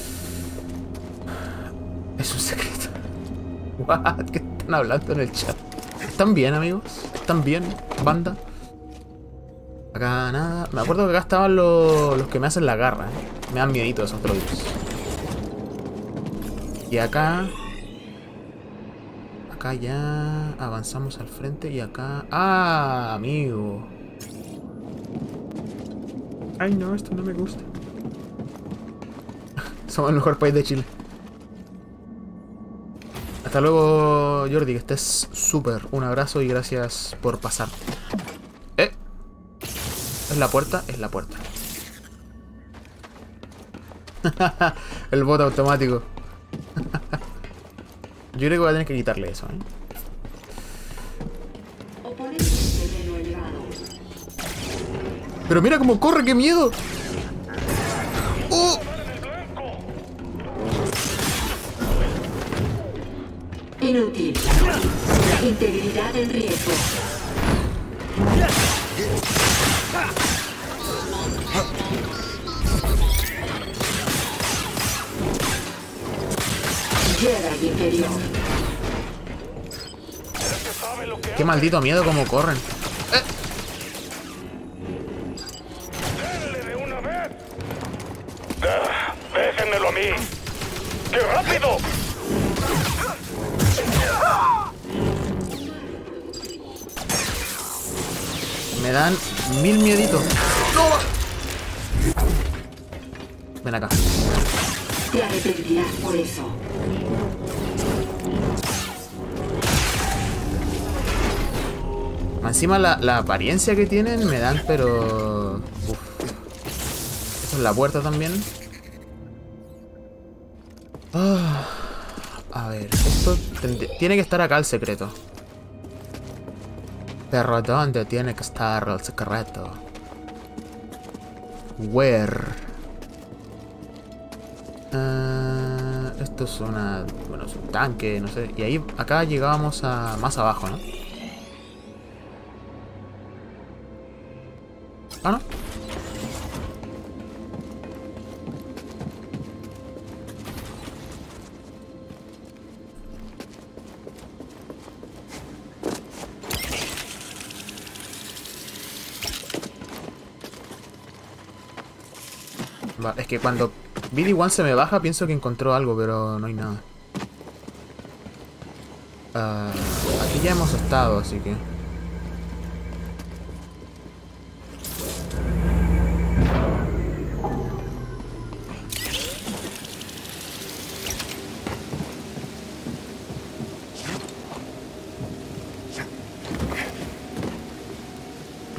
S1: Es un secreto. What? ¿Qué están hablando en el chat? ¿Están bien, amigos? ¿Están bien, banda? Acá nada. Me acuerdo que acá estaban los, los que me hacen la garra. ¿eh? Me dan miedito esos droids. Y acá... Acá ya avanzamos al frente y acá... ¡Ah, amigo! Ay, no, esto no me gusta. Somos el mejor país de Chile. Hasta luego, Jordi, que estés súper. Un abrazo y gracias por pasar. ¿Eh? ¿Es la puerta? Es la puerta. El bot automático. Yo creo que voy a tener que quitarle eso, ¿eh? Pero mira cómo corre, qué miedo. ¡Oh!
S5: Inútil. Integridad en riesgo. Jedi inferior.
S1: Qué maldito miedo cómo corren. ¡Eh!
S2: ¡Denle de una vez! Ah, ¡déjenmelo a mí! ¡Qué rápido!
S1: Me dan mil mieditos. ¡No! Ven acá.
S5: Te arrepentirás por eso.
S1: Encima la, la apariencia que tienen me dan, pero... Uf. Esta es la puerta también. Ah, a ver, esto tiene que estar acá el secreto. Pero ¿dónde tiene que estar el secreto? Where? Uh, esto es una... Bueno, es un tanque, no sé. Y ahí, acá llegábamos a más abajo, ¿no? Ah, ¿no? Va, es que cuando B D uno se me baja pienso que encontró algo, pero no hay nada. Uh, aquí ya hemos estado, así que...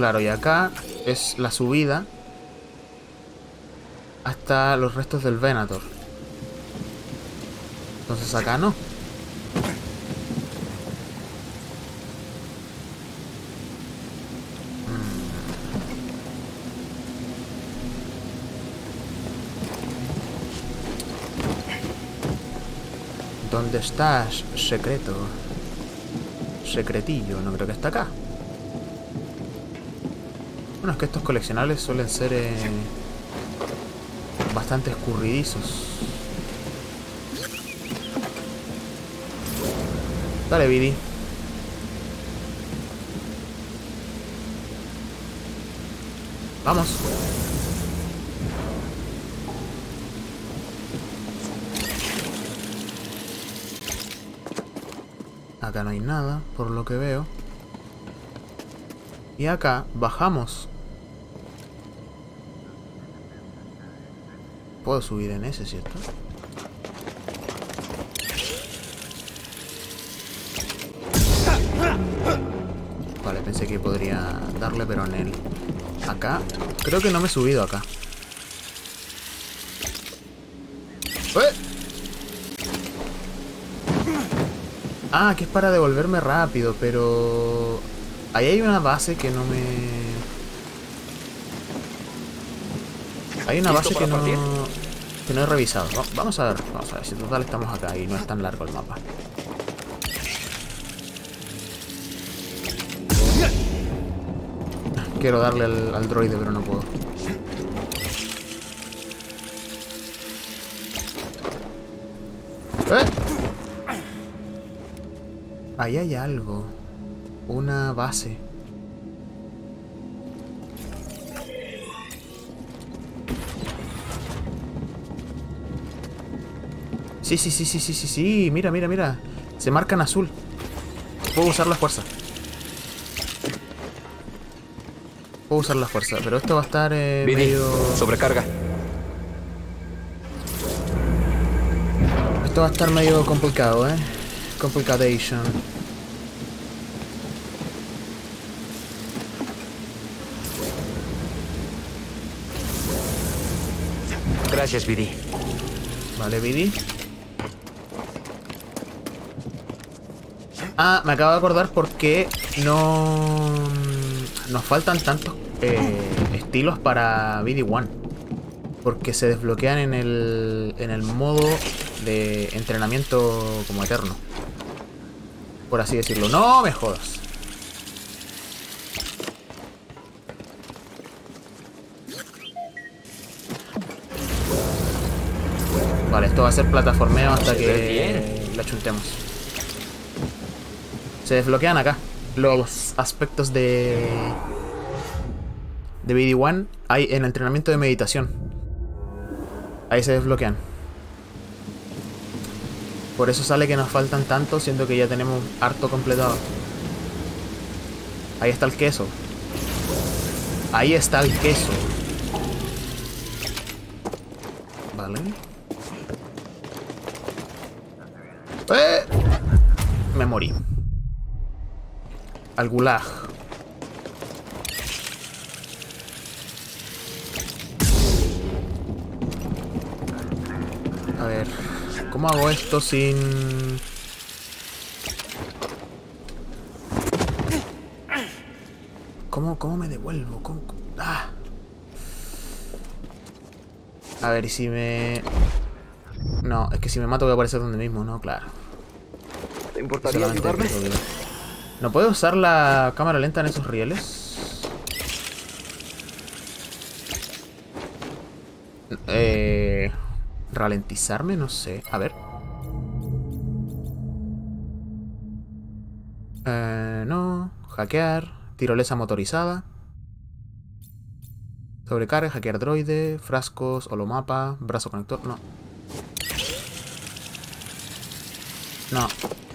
S1: Claro, y acá es la subida hasta los restos del Venator. Entonces acá no. ¿Dónde estás, secreto? Secretillo, no creo que está acá. Bueno, es que estos coleccionables suelen ser eh, bastante escurridizos. Dale, Vidi. Vamos. Acá no hay nada, por lo que veo. Y acá bajamos. Puedo subir en ese, ¿cierto? Vale, pensé que podría darle, pero en él. Acá. Creo que no me he subido acá. ¡Eh! Ah, que es para devolverme rápido, pero... Ahí hay una base que no me... Hay una base que no... que no he revisado. Va- Vamos a ver, vamos a ver si total estamos acá y no es tan largo el mapa. Quiero darle al, al droide, pero no puedo. ¡Eh! Ahí hay algo. Una base. Sí, sí, sí, sí, sí, sí, sí. Mira, mira, mira. Se marca en azul. Puedo usar la fuerza. Puedo usar la fuerza, pero esto va a estar eh,
S3: Vidi,
S1: medio...
S3: sobrecarga.
S1: Esto va a estar medio complicado, eh. Complication.
S3: Gracias, Vidi.
S1: Vale, Vidi. Ah, me acabo de acordar por qué no... Nos faltan tantos eh, estilos para B D uno. Porque se desbloquean en el, en el modo de entrenamiento como eterno. Por así decirlo. ¡No me jodas! Vale, esto va a ser plataformeo hasta que la chuntemos. Se desbloquean acá los aspectos de de B D uno. Hay en entrenamiento de meditación. Ahí se desbloquean. Por eso sale que nos faltan tanto, siendo que ya tenemos harto completado. Ahí está el queso. Ahí está el queso. Vale. ¡Eh! Me morí. Al gulag. A ver, ¿cómo hago esto sin...? ¿Cómo, cómo me devuelvo? ¿Cómo? Ah. A ver, y si me... No, es que si me mato voy a aparecer donde mismo, ¿no? Claro.
S3: ¿Te importaría
S1: Solamente
S3: ayudarme?
S1: eso, ¿no puedo usar la cámara lenta en esos rieles? Eh... Ralentizarme, no sé. A ver. Eh, no. Hackear. Tirolesa motorizada. Sobrecarga, hackear droide. Frascos, holomapa. Brazo conector. No. No.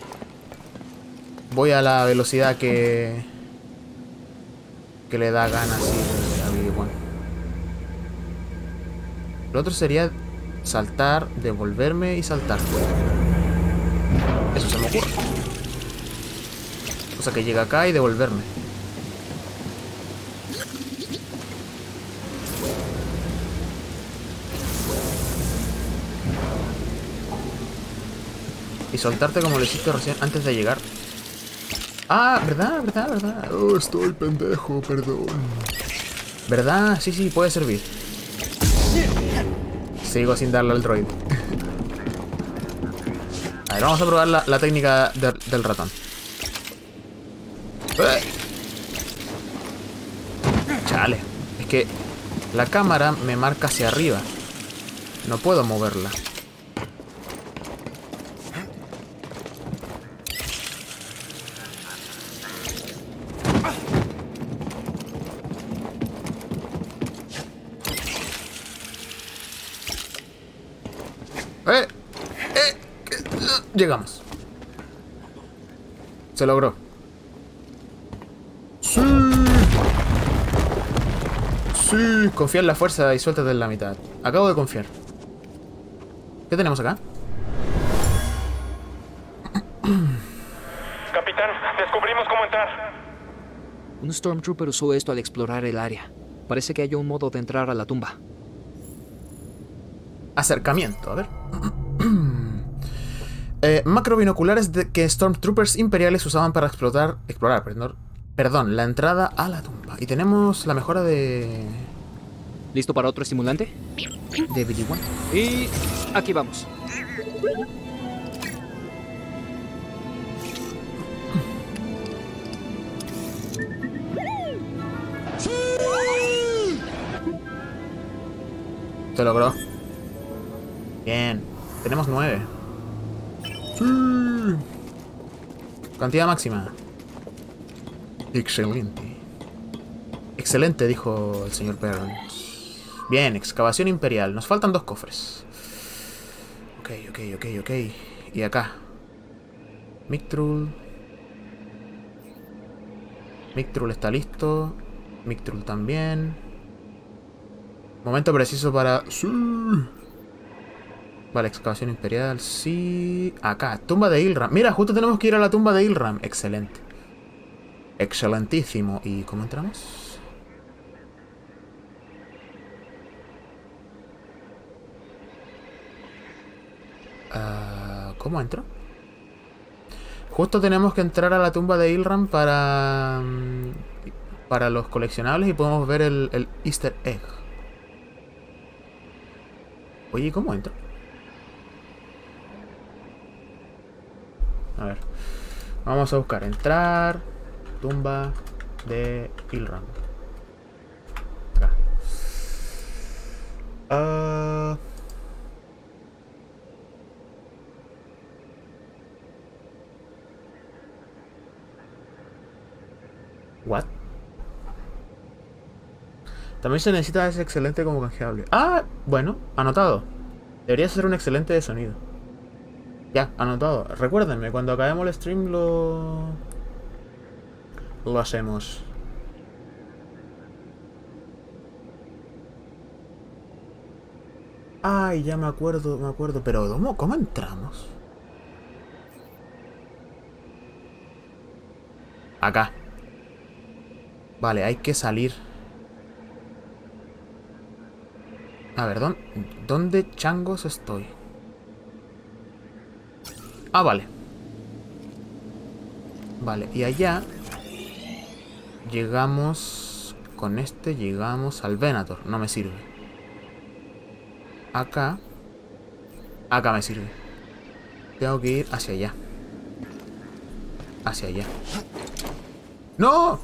S1: Voy a la velocidad que... que le da ganas a B D uno. Lo otro sería... saltar, devolverme y saltar. Eso se me ocurre. O sea que llega acá y devolverme. Y soltarte como lo hiciste recién antes de llegar. Ah, verdad, verdad, verdad. Oh, estoy pendejo, perdón. ¿Verdad? Sí, sí, puede servir. Sigo sin darle al droid. A ver, vamos a probar la, la técnica de, del ratón. ¡Eh! Chale. Es que la cámara me marca hacia arriba. No puedo moverla. ¡Eh! ¡Eh! Llegamos. Se logró. ¡Sí! ¡Sí! Confía en la fuerza y suéltate en la mitad. Acabo de confiar. ¿Qué tenemos acá?
S2: Capitán, descubrimos cómo entrar.
S3: Un Stormtrooper usó esto al explorar el área. Parece que hay un modo de entrar a la tumba.
S1: Acercamiento, a ver. eh, macrobinoculares de que Stormtroopers imperiales usaban para explotar, explorar, perdón, perdón, la entrada a la tumba. Y tenemos la mejora de...
S3: ¿Listo para otro estimulante?
S1: de B D uno.
S3: Y aquí vamos.
S1: Se logró. Bien. Tenemos nueve. Sí. Cantidad máxima. Excelente. Excelente, dijo el señor Perron. Bien, excavación imperial. Nos faltan dos cofres. Ok, ok, ok, ok. Y acá. Mictrul. Mictrul está listo. Mictrul también. Momento preciso para... Sí. Vale, excavación imperial. Sí. Acá, tumba de Ilram. Mira, justo tenemos que ir a la tumba de Ilram. Excelente. Excelentísimo. ¿Y cómo entramos? Uh, ¿Cómo entro? Justo tenemos que entrar a la tumba de Ilram para... Para los coleccionables y podemos ver el, el Easter egg. Oye, ¿cómo entro? A ver. Vamos a buscar entrar. Tumba de Ilram. Acá. Uh... What? También se necesita ese excelente como canjeable. Ah, bueno, anotado. Debería ser un excelente de sonido. Ya, anotado. Recuérdenme, cuando acabemos el stream lo... Lo hacemos. Ay, ya me acuerdo, me acuerdo. Pero, ¿cómo, cómo entramos? Acá. Vale, hay que salir. A ver, ¿dónde, ¿dónde changos estoy? Ah, vale. Vale, y allá llegamos... Con este llegamos al Venator. No me sirve. Acá. Acá me sirve. Tengo que ir hacia allá. Hacia allá. ¡No!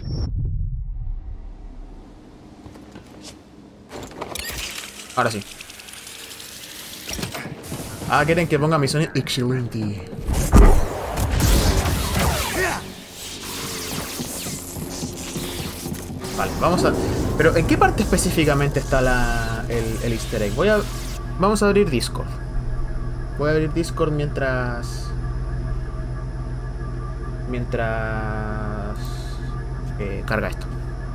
S1: Ahora sí. Ah, quieren que ponga mi sonido. Excelente. Vale, vamos a... Pero ¿en qué parte específicamente está la, el, el easter egg? Voy a... Vamos a abrir Discord. Voy a abrir Discord mientras... Mientras... Eh, carga esto.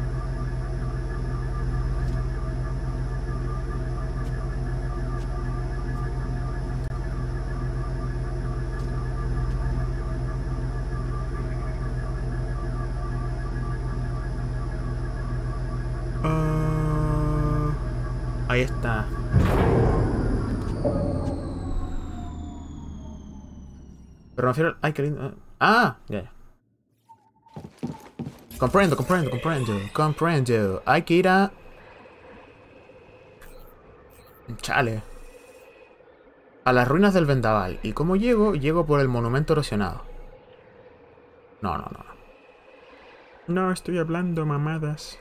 S1: Ahí está. Pero me refiero al... Ay, qué lindo. Ah, ya, ya. Comprendo, comprendo, comprendo. Comprendo. Hay que ir a... Chale. A las ruinas del vendaval. ¿Y cómo llego? Llego por el monumento erosionado. No, no, no. No estoy hablando mamadas.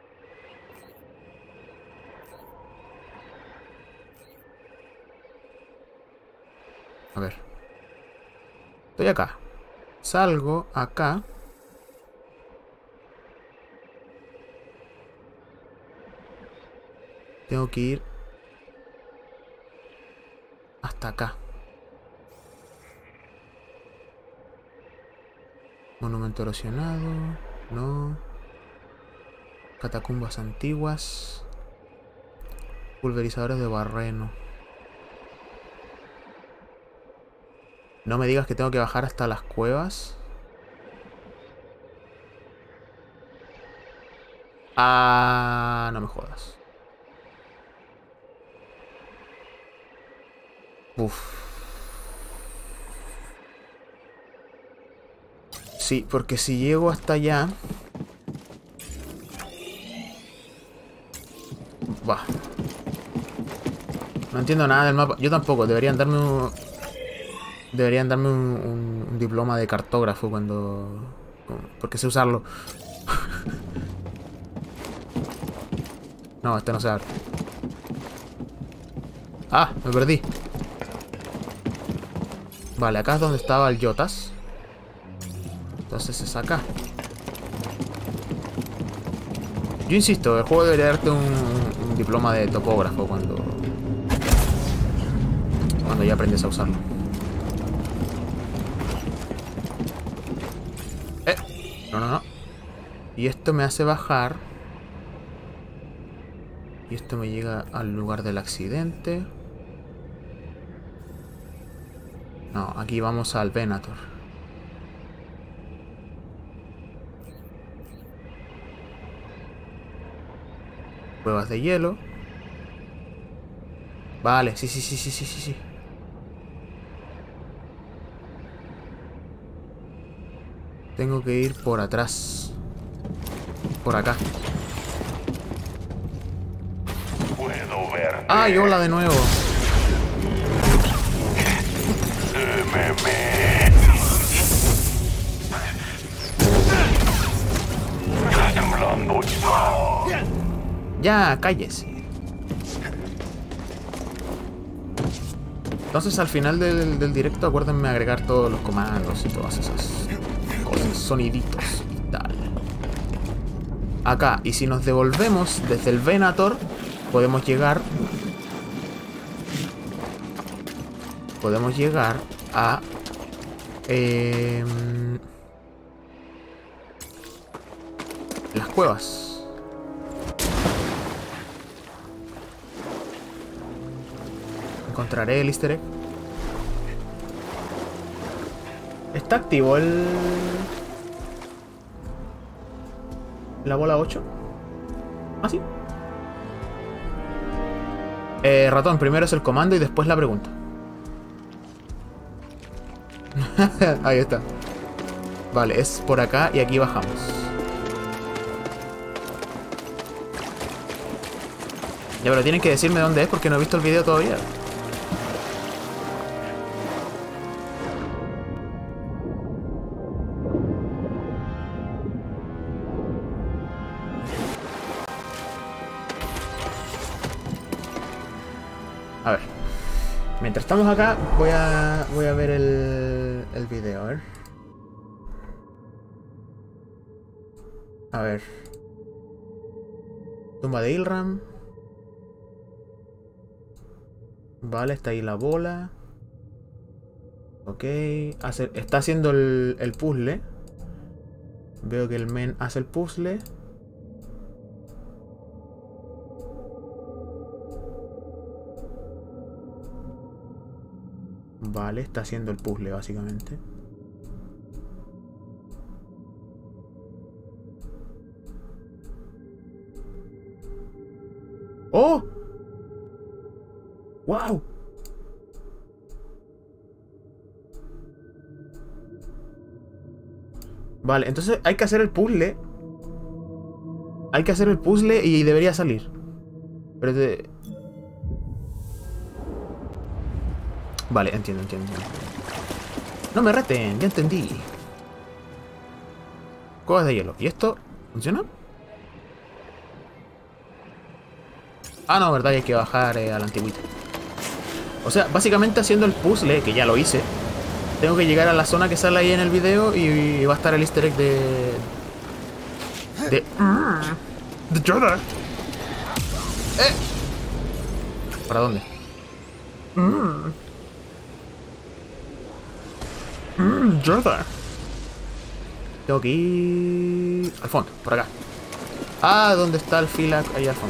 S1: A ver. Estoy acá. Salgo acá. Tengo que ir hasta acá. Monumento erosionado. No. Catacumbas antiguas. Pulverizadores de barreno. No me digas que tengo que bajar hasta las cuevas. Ah, no me jodas. Uf. Sí, porque si llego hasta allá... Bah. No entiendo nada del mapa. Yo tampoco. Deberían darme un... Deberían darme un, un, un diploma de cartógrafo cuando... Porque sé usarlo. No, este no se abre. Ah, me perdí. Vale, acá es donde estaba el Yotas. Entonces es acá. Yo insisto, el juego debería darte un, un diploma de topógrafo cuando... Cuando ya aprendes a usarlo. Eh, no, no, no. Y esto me hace bajar. Y esto me llega al lugar del accidente. No, aquí vamos al Venator. Cuevas de hielo. Vale, sí, sí, sí, sí, sí, sí, sí. Tengo que ir por atrás. Por acá.
S2: Puedo verte.
S1: ¡Ay, hola de nuevo!
S2: Está temblando.
S1: Ya, cállese. Entonces al final del, del directo acuérdenme agregar todos los comandos y todas esas cosas, soniditos y tal. Acá, y si nos devolvemos desde el Venator, podemos llegar... Podemos llegar a... Eh, las cuevas. Encontraré el easter egg. ¿Está activo el... la bola ocho? ¿Ah, sí? Eh, ratón, primero es el comando y después la pregunta. Ahí está. Vale, es por acá y aquí bajamos. Ya, pero tienen que decirme dónde es porque no he visto el video todavía. A ver. Mientras estamos acá, voy a voy a ver el, el video, a ver. A ver. Tumba de Ilram. Vale, está ahí la bola. Ok. Hace, está haciendo el, el puzzle. Veo que el men hace el puzzle. Vale, está haciendo el puzzle básicamente. ¡Oh! ¡Wow! Vale, entonces hay que hacer el puzzle. Hay que hacer el puzzle y debería salir. Pero de... Vale, entiendo, entiendo, entiendo. No me reten, ya entendí. Cuevas de hielo. ¿Y esto funciona? Ah, no, verdad, hay que bajar eh, a la antigüita. O sea, básicamente haciendo el puzzle, que ya lo hice, tengo que llegar a la zona que sale ahí en el video y va a estar el easter egg de... De... De Yoda. Eh. ¿Para dónde? Mmm. Mmm, Yoda. Tengo que ir... Al fondo, por acá. Ah, ¿dónde está el fila? Ahí al fondo.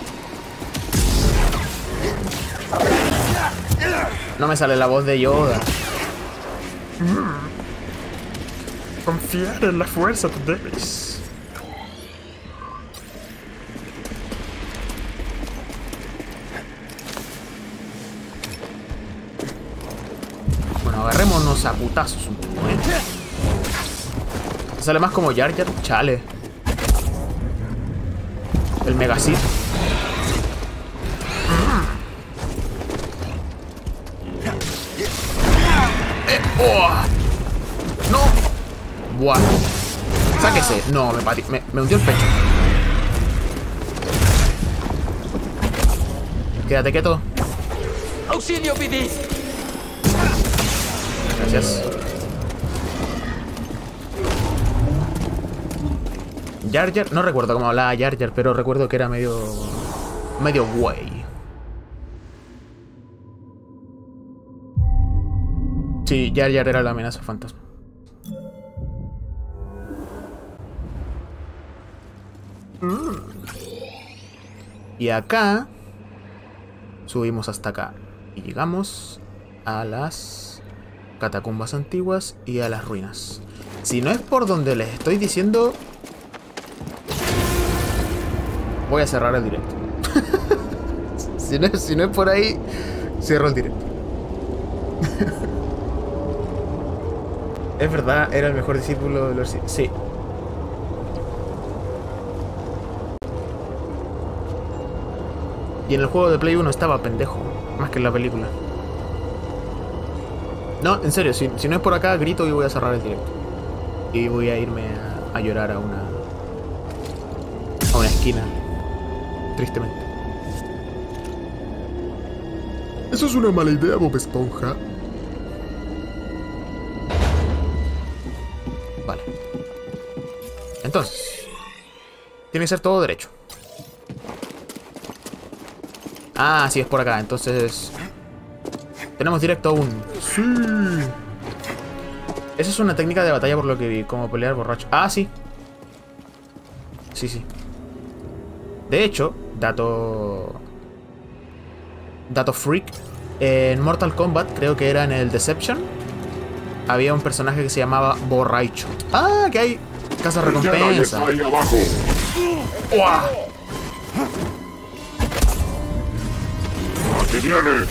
S1: No me sale la voz de Yoda. Mm. Confiar en la fuerza, tú debes. Bueno, agarrémonos a putazos un poco, ¿eh? Sale más como Jar Jar, chale. El Megacid. Eh, oh. No. Buah. Sáquese. No, me, pati me, me hundió el pecho. Quédate quieto.
S3: ¡Auxilio, P D!
S1: Gracias. Jar Jar, no recuerdo cómo hablaba Jar Jar, pero recuerdo que era medio... medio guay. Sí, Jar Jar era la amenaza fantasma. Mm. Y acá... subimos hasta acá. Y llegamos a las catacumbas antiguas y a las ruinas. Si no es por donde les estoy diciendo... voy a cerrar el directo. si, no, si no es por ahí, cierro el directo. Es verdad, era el mejor discípulo de los... Sí. Y en el juego de Play uno estaba pendejo, más que en la película. No, en serio, si, si no es por acá, grito y voy a cerrar el directo. Y voy a irme a, a llorar a una... a una esquina. Tristemente. Eso es una mala idea, Bob Esponja. Vale. Entonces, tiene que ser todo derecho. Ah, sí, es por acá. Entonces, tenemos directo aún. Sí. Esa es una técnica de batalla por lo que vi. Como pelear borracho. Ah, sí. Sí, sí. De hecho, dato... dato freak. En Mortal Kombat, creo que era en el Deception, había un personaje que se llamaba Borracho. Ah, que hay casa recompensa.
S6: Ahí abajo.
S1: ¡Uah!
S6: Aquí viene.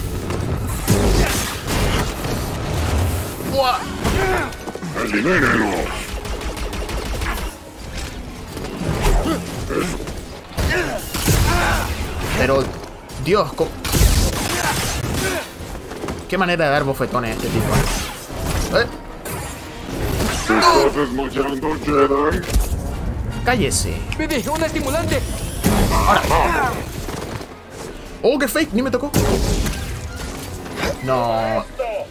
S1: ¡Uah!
S6: Elimínelo.
S1: Pero, Dios, ¿cómo? Qué manera de dar bofetones a este tipo. ¿Eh?
S6: ¿Te estás desmayando, Jedi?
S1: Cállese.
S3: ¡P D, un estimulante!
S1: Oh, qué fake, ni me tocó. No.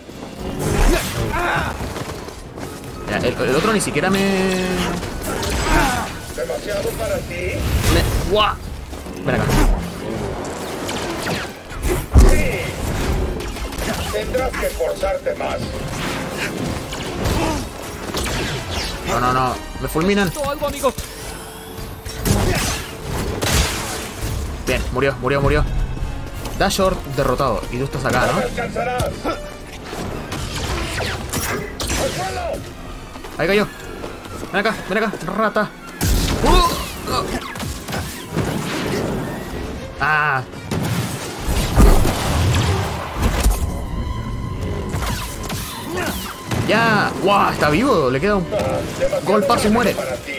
S1: Ya, el, el otro ni siquiera me...
S4: ¿Demasiado para ti?
S1: me... ¡Guau! Ven acá.
S4: Tendrás que esforzarte más.
S1: No, no, no. Me fulminan.
S3: ¡Todo algo, amigo!
S1: Bien, murió, murió, murió. Dashor derrotado. Y tú estás acá,
S4: ¡No me
S1: ¿no?
S4: alcanzarás! ¡Al suelo!
S1: Ahí cayó. Ven acá, ven acá, rata. Ah. ya. ¡Guau! Está vivo. Le queda un
S4: Demasiado
S1: golpazo y muere.
S4: para ti.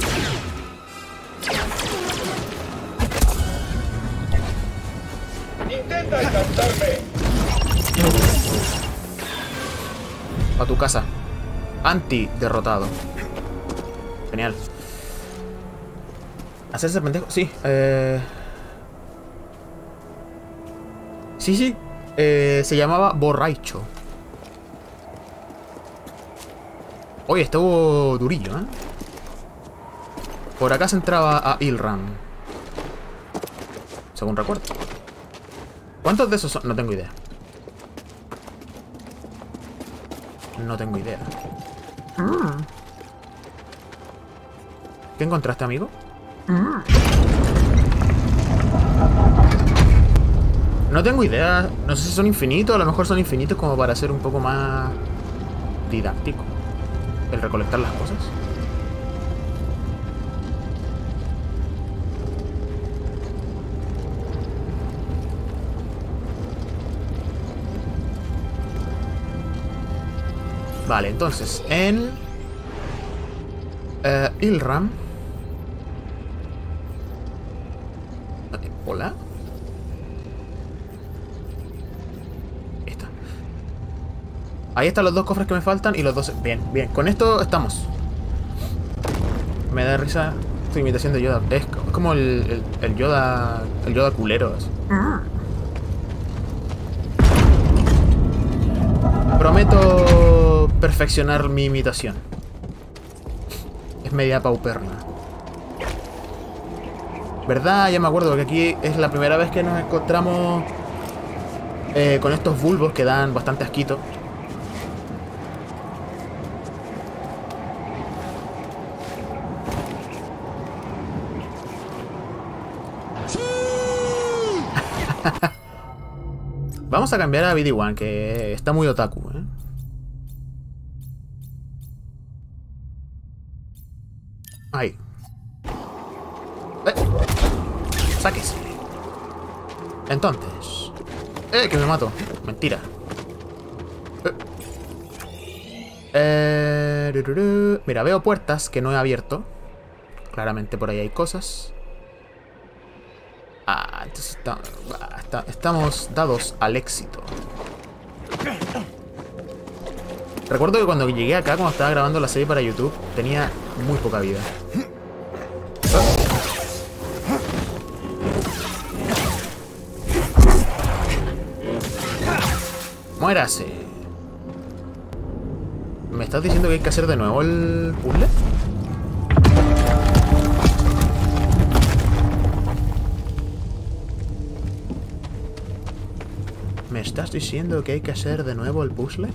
S4: Intenta alcanzarme.
S1: A tu casa. Anti derrotado. Genial. ¿Hacerse pendejo? Sí. Eh... Sí, sí. Eh, se llamaba Borracho. Oye, estuvo durillo, ¿eh? Por acá se entraba a Ilram, según recuerdo. ¿Cuántos de esos son? No tengo idea. No tengo idea. ¿Qué encontraste, amigo? No tengo idea. No sé si son infinitos. A lo mejor son infinitos como para ser un poco más didáctico el recolectar las cosas. Vale, entonces, en eh, Ilram. Hola. Esta. Ahí están los dos cofres que me faltan y los dos... Bien, bien. Con esto estamos. Me da risa tu imitación de Yoda. Es como el, el, el Yoda... El Yoda culero. Así. Prometo perfeccionar mi imitación. Es media pauperna. ¿Verdad? Ya me acuerdo que aquí es la primera vez que nos encontramos eh, con estos bulbos que dan bastante asquito. Vamos a cambiar a B D uno, que está muy otaku, ¿eh? Ahí. Eh. Sáquese. Entonces. Eh, que me mato. Mentira. Eh. Eh, Mira, veo puertas que no he abierto. Claramente por ahí hay cosas. Ah, entonces está, está, estamos dados al éxito. Recuerdo que cuando llegué acá, cuando estaba grabando la serie para YouTube, tenía muy poca vida. Muérase. ¿Me estás diciendo que hay que hacer de nuevo el puzzle? ¿Me estás diciendo que hay que hacer de nuevo el puzzle?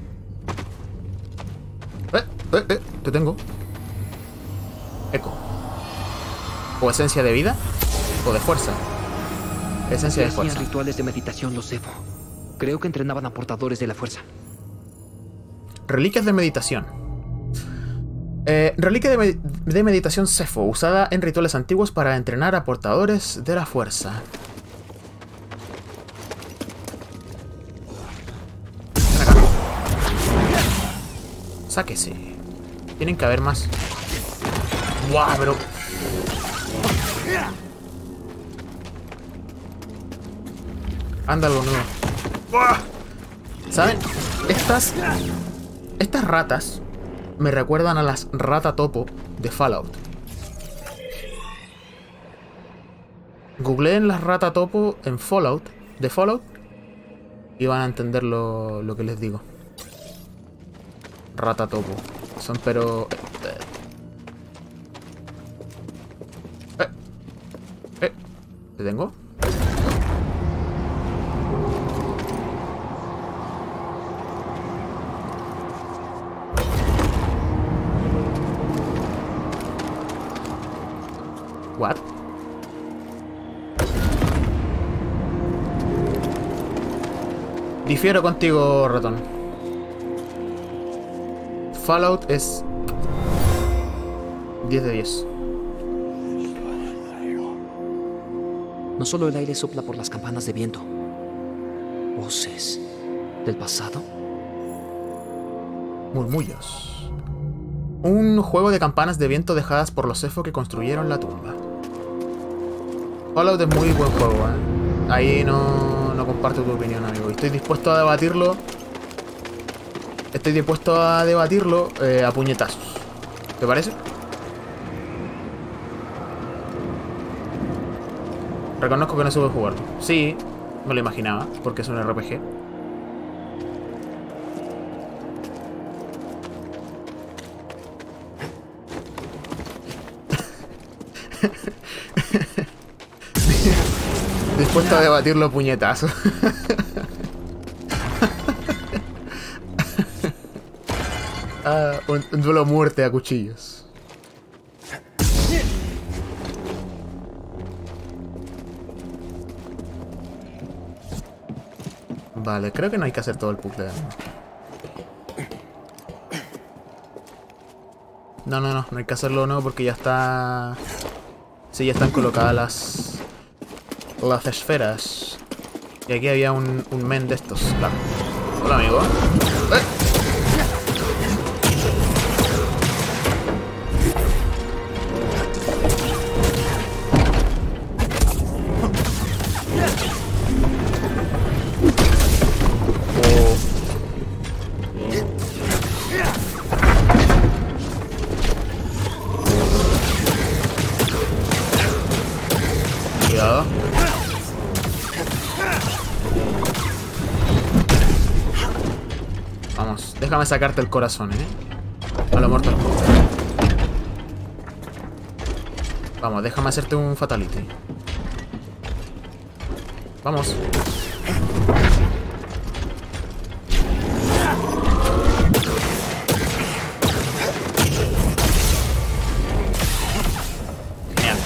S1: Eh, eh, eh, te tengo. Eco. O esencia de vida, o de fuerza. Esencia de fuerza.
S3: Hacían rituales de meditación los Evo. Creo que entrenaban a portadores de la fuerza.
S1: Reliquias de meditación. Eh, reliquia de, me de meditación Cepho, usada en rituales antiguos para entrenar a portadores de la fuerza. Sáquese. Tienen que haber más. ¡Guau! Pero... Anda algo nuevo. ¡Buah! ¿Saben? Estas... Estas ratas me recuerdan a las rata topo de Fallout. Googleen las rata topo en Fallout, de Fallout, y van a entender lo, lo que les digo. Rata topo. Son pero... Eh. Eh. ¿Te tengo? What? Difiero contigo, ratón. Fallout es diez de diez.
S3: No solo el aire sopla por las campanas de viento. ¿Voces del pasado?
S1: Murmullos. Un juego de campanas de viento dejadas por los elfos que construyeron la tumba. Fallout es muy buen juego, ¿eh? Ahí no, no comparto tu opinión, amigo. Estoy dispuesto a debatirlo. Estoy dispuesto a debatirlo eh, a puñetazos. ¿Te parece? Reconozco que no supe jugarlo. Sí, me lo imaginaba, porque es un R P G. Dispuesto a debatirlo a puñetazos. Ah, un, un duelo a muerte a cuchillos. Vale, creo que no hay que hacer todo el puzzle. No, no, no, no hay que hacerlo no porque ya está... Sí, ya están colocadas las... Las esferas. Y aquí había un, un men de estos, claro. Hola, amigo. ¡Eh! Cuidado. Vamos, déjame sacarte el corazón, ¿eh? A lo muerto. Vamos, déjame hacerte un fatality. Vamos. Genial.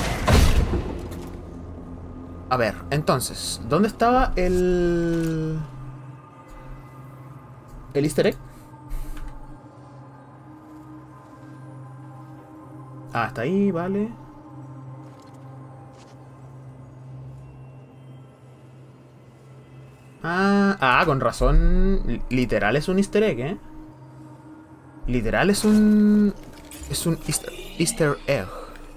S1: A ver, entonces, ¿dónde estaba el... el easter egg? Ah, está ahí, vale. Ah, ah, con razón. Literal es un easter egg, ¿eh? Literal es un... Es un easter, easter egg.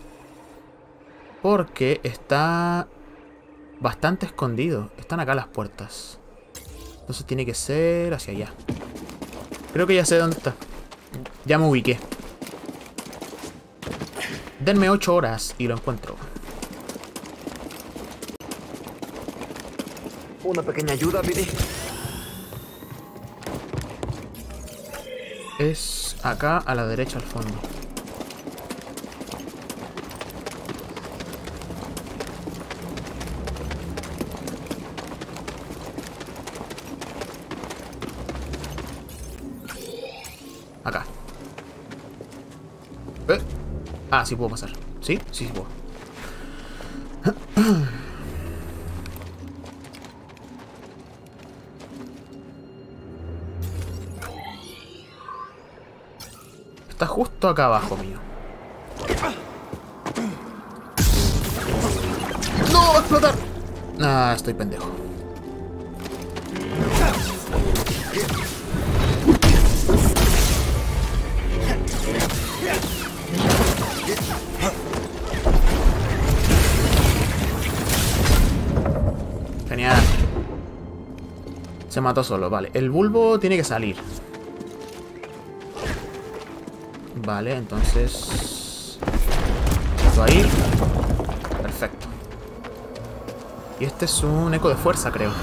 S1: Porque está... bastante escondido. Están acá las puertas. Entonces tiene que ser hacia allá. Creo que ya sé dónde está. Ya me ubiqué. Denme ocho horas y lo encuentro.
S3: Una pequeña ayuda, Billy.
S1: Es acá a la derecha al fondo. Acá. ¿Eh? Ah, sí puedo pasar. ¿Sí? Sí, sí puedo. Está justo acá abajo mío. ¡No! ¡Va a explotar! Ah, estoy pendejo. Genial. Se mató solo, vale. El bulbo tiene que salir. Vale, entonces... esto ahí. Perfecto. Y este es un eco de fuerza, creo.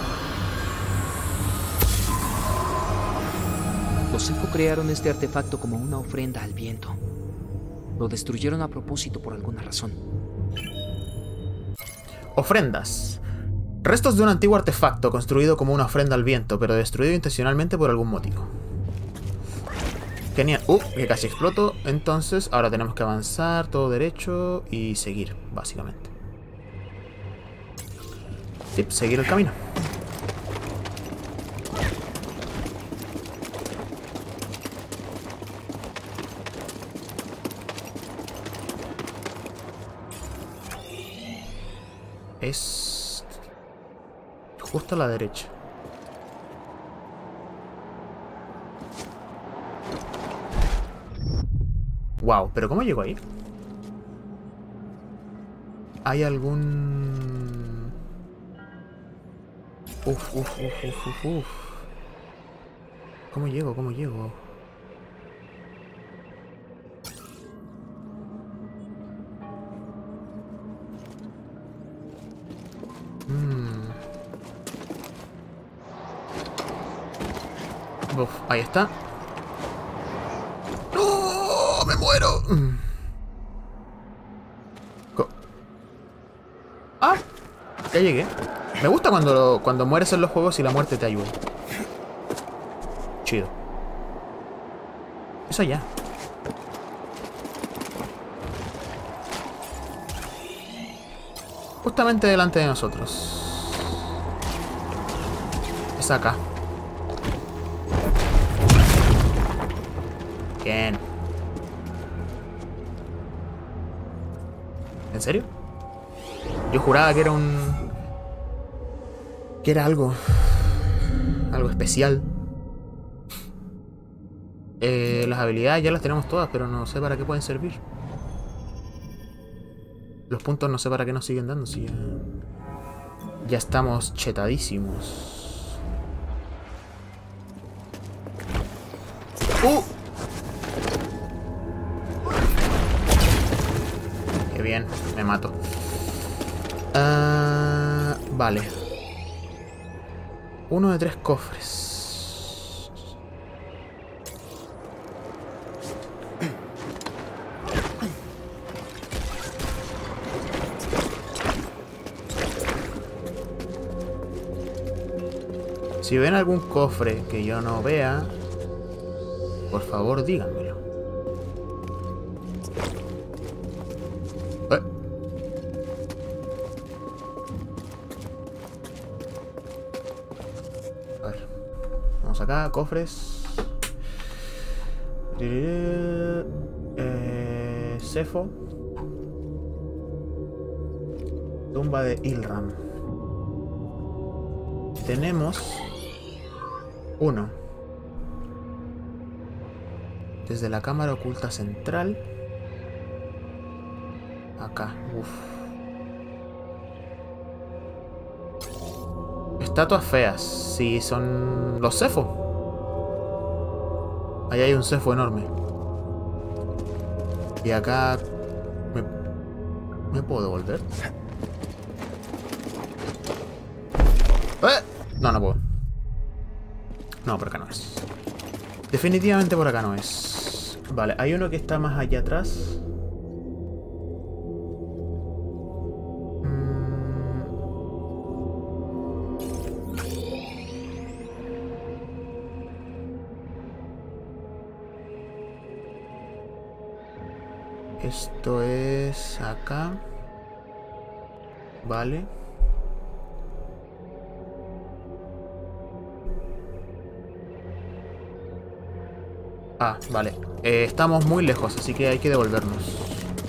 S3: Los elfos crearon este artefacto como una ofrenda al viento. Lo destruyeron a propósito por alguna razón.
S1: Ofrendas. Restos de un antiguo artefacto construido como una ofrenda al viento, pero destruido intencionalmente por algún motivo. Genial. Uh, que casi exploto. Entonces, ahora tenemos que avanzar todo derecho y seguir, básicamente. Sí, seguir el camino. Es justo a la derecha. Wow, pero ¿cómo llego ahí? ¿Hay algún...? Uf, uf, uf, uf, uf, uf. ¿Cómo llego? ¿Cómo llego? Mm. Uf, ahí está. ¡No! ¡Me muero! Co ¡Ah! Ya llegué. Me gusta cuando, cuando mueres en los juegos y la muerte te ayuda. Chido. Eso ya. Justamente delante de nosotros. Es acá. Bien. ¿En serio? Yo juraba que era un... que era algo... algo especial. Eh, las habilidades ya las tenemos todas, pero no sé para qué pueden servir. Los puntos no sé para qué nos siguen dando, si ya... ya estamos chetadísimos. ¡Uh! Qué bien, me mato. Uh, vale. Uno de tres cofres. Si ven algún cofre que yo no vea, por favor díganmelo. ¿Eh? A ver. Vamos acá, cofres. Eh, Cefo. Tumba de Ilram. Tenemos... uno. Desde la cámara oculta central. Acá. Uf. Estatuas feas. Sí, son los Cefo. Ahí hay un Cefo enorme. Y acá... ¿Me, ¿me puedo devolver? ¡Eh! No, no puedo. No, por acá no es. Definitivamente por acá no es. Vale, hay uno que está más allá atrás. Mm. Esto es acá. Vale. Ah, vale. Eh, estamos muy lejos, así que hay que devolvernos.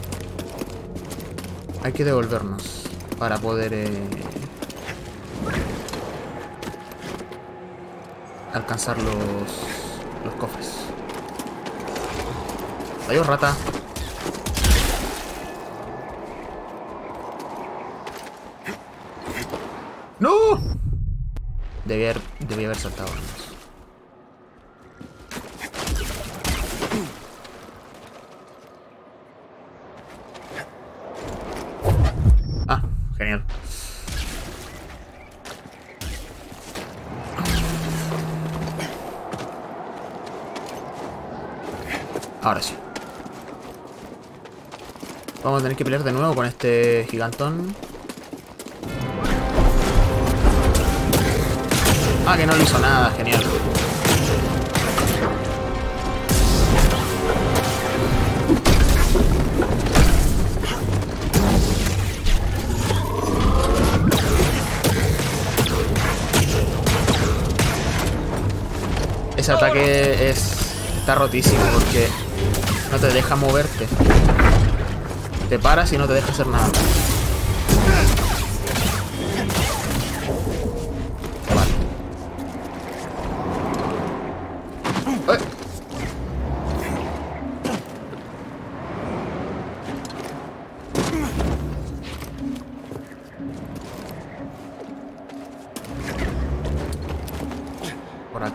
S1: Hay que devolvernos para poder eh, alcanzar los, los cofres. Adiós, rata. ¡No! Debí haber, debí haber saltado antes. Ah, genial. Ahora sí. Vamos a tener que pelear de nuevo con este gigantón. Ah, que no le hizo nada, genial. Ese ataque es... está rotísimo porque no te deja moverte. Te paras y no te deja hacer nada. Vale.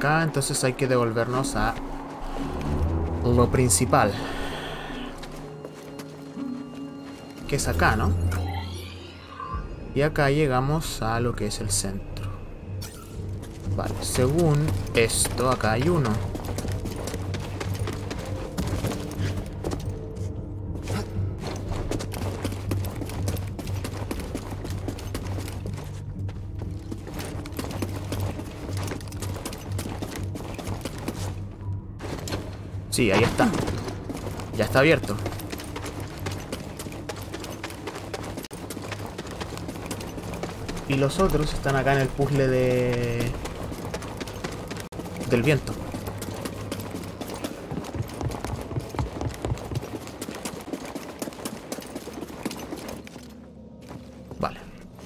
S1: acá, entonces hay que devolvernos a lo principal. Que es acá, ¿no? Y acá llegamos a lo que es el centro. Vale, según esto, acá hay uno. Sí, ahí está. Ya está abierto. Y los otros están acá en el puzzle de... del viento. Vale.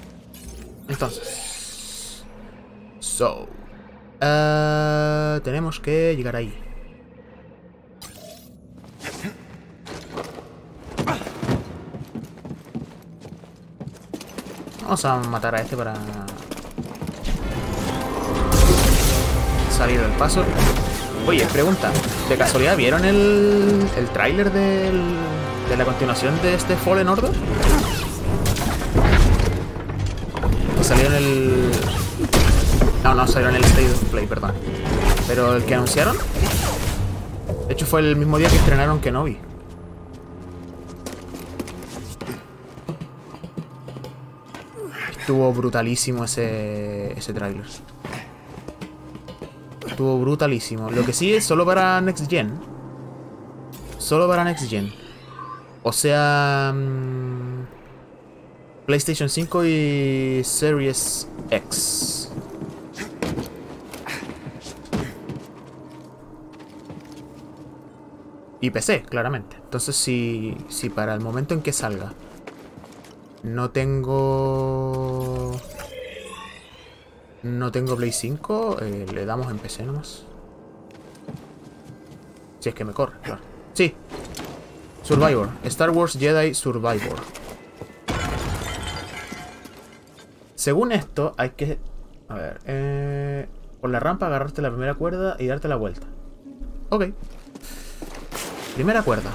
S1: Entonces... So... Uh, tenemos que llegar ahí. Vamos a matar a este para salir del paso. Oye, pregunta. ¿De casualidad vieron el, el tráiler del, de la continuación de este Fallen Order? Que salió en el... No, no, salió en el State of Play, perdón. Pero el que anunciaron... De hecho fue el mismo día que estrenaron Kenobi. Estuvo brutalísimo ese, ese tráiler. Estuvo brutalísimo. Lo que sí es solo para Next Gen. Solo para Next Gen. O sea... Mmm, PlayStation cinco y Series X. Y P C, claramente. Entonces si, si para el momento en que salga no tengo... No tengo Play cinco, eh, le damos en P C nomás. Si es que me corre, claro. Sí. Survivor. Star Wars Jedi Survivor. Según esto, hay que... A ver... Eh, por la rampa agarrarte la primera cuerda y darte la vuelta. Ok. Primera cuerda.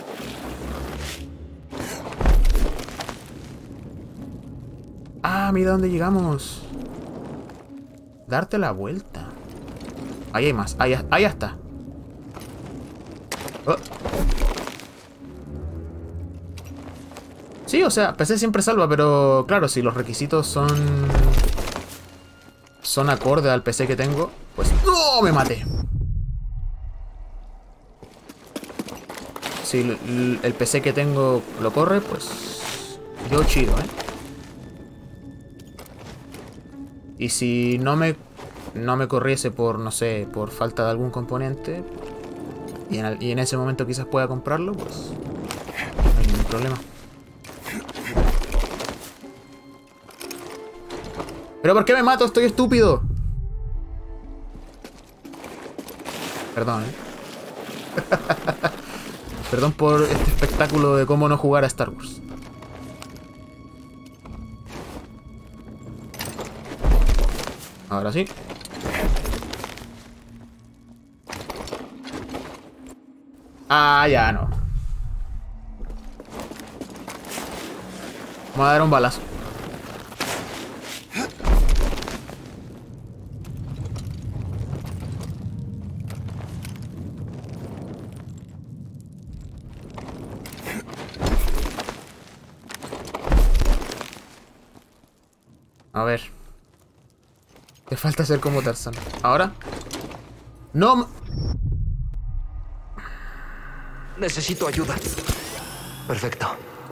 S1: Ah, mira dónde llegamos. Darte la vuelta. Ahí hay más. Ahí, ahí está. Oh. Sí, o sea, P C siempre salva, pero claro, si los requisitos son... Son acorde al P C que tengo, pues... ¡No! Me maté. Si el, el P C que tengo lo corre, pues... Yo chido, ¿eh? Y si no me... No me corriese por, no sé, por falta de algún componente... Y en, el, y en ese momento quizás pueda comprarlo, pues... No hay ningún problema. ¿Pero por qué me mato? Estoy estúpido. Perdón, ¿eh? Perdón por este espectáculo de cómo no jugar a Star Wars. Ahora sí. Ah, ya no. Vamos a dar un balazo. A ver. Te falta ser como Tarzan. ¿Ahora? ¡No!
S3: Necesito ayuda.
S7: Perfecto.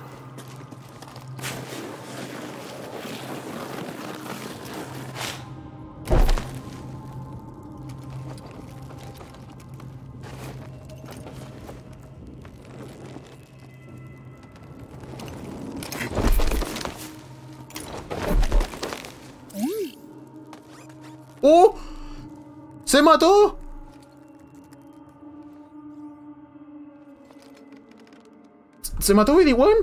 S1: ¡Oh! ¡Se mató! ¿Se mató B D uno?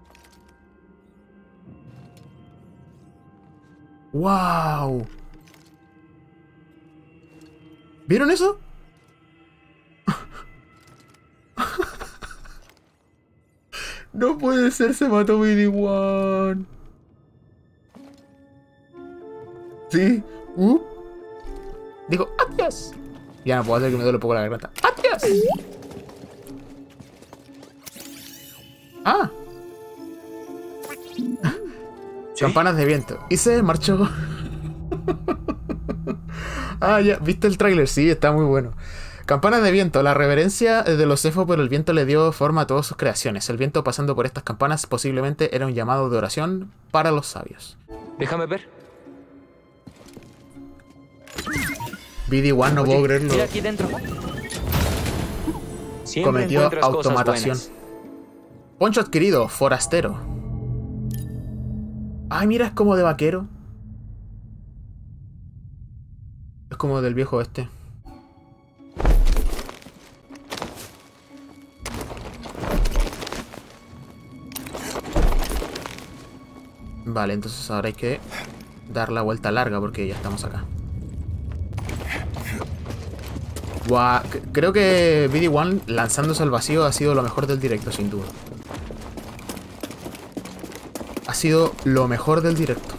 S1: ¡Wow! ¿Vieron eso? No puede ser, se mató B D uno. Sí. Uh. Digo, adiós. Ya no puedo hacer que me duele un poco la garganta. Adiós. Ah. ¿Sí? Campanas de viento. Y se marchó. Ah, ya. ¿Viste el tráiler? Sí, está muy bueno. Campanas de viento. La reverencia de los elfos por el viento le dio forma a todas sus creaciones. El viento pasando por estas campanas posiblemente era un llamado de oración para los sabios.
S3: Déjame ver.
S1: B D uno, no
S3: Oye,
S1: puedo creerlo.
S3: mira aquí dentro. Siempre
S1: Cometió
S3: encuentras cosas
S1: automatación.
S3: buenas.
S1: Poncho adquirido, forastero. Ay, mira, es como de vaquero. Es como del viejo este. Vale, entonces ahora hay que dar la vuelta larga porque ya estamos acá. Guau, creo que B D uno lanzándose al vacío ha sido lo mejor del directo, sin duda. Ha sido lo mejor del directo.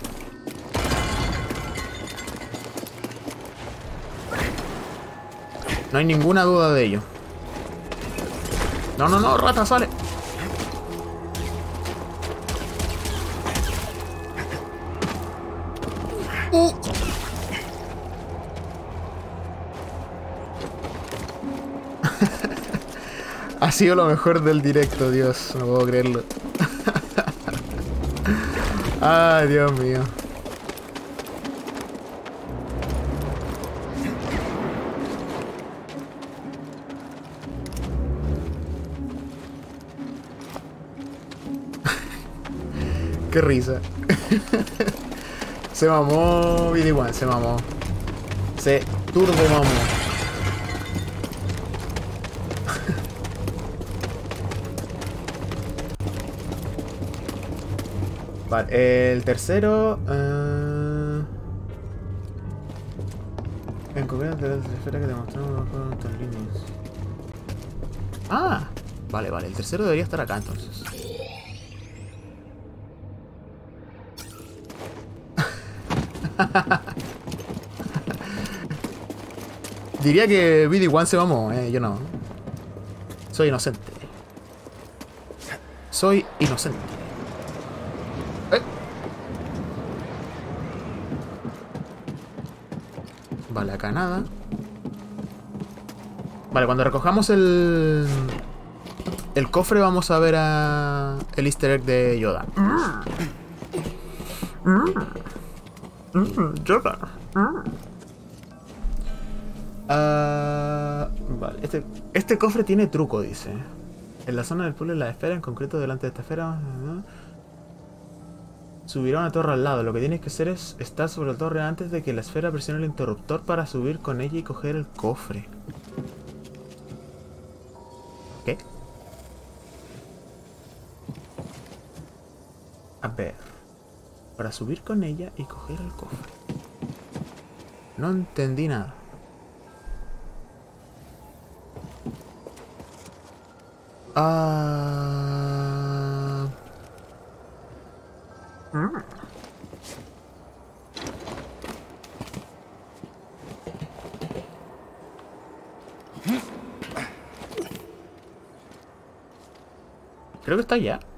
S1: No hay ninguna duda de ello. No, no, no, rata, sale. Uh. Ha sido lo mejor del directo, Dios, no puedo creerlo. Ay, Dios mío. Qué risa. Se mamó B D uno, se mamó. Se turbo mamó. Vale, el tercero... Uh... En concreto de la esfera que te mostramos bajo nuestras líneas. Ah, vale, vale, el tercero debería estar acá entonces. Diría que B D uno se mamó, eh, yo no. Soy inocente. Soy inocente. Eh. Vale, acá nada. Vale, cuando recojamos el... el cofre vamos a ver a... el easter egg de Yoda. Mm. Mm, Yoda. Mm. Uh, vale, este, este cofre tiene truco, dice. En la zona del pueblo de la esfera, en concreto delante de esta esfera, ¿no? Subirá una torre al lado. Lo que tienes que hacer es estar sobre la torre antes de que la esfera presione el interruptor para subir con ella y coger el cofre. ¿Qué? A ver. Para subir con ella y coger el cofre. No entendí nada. Ah... Mm. Creo que está allá.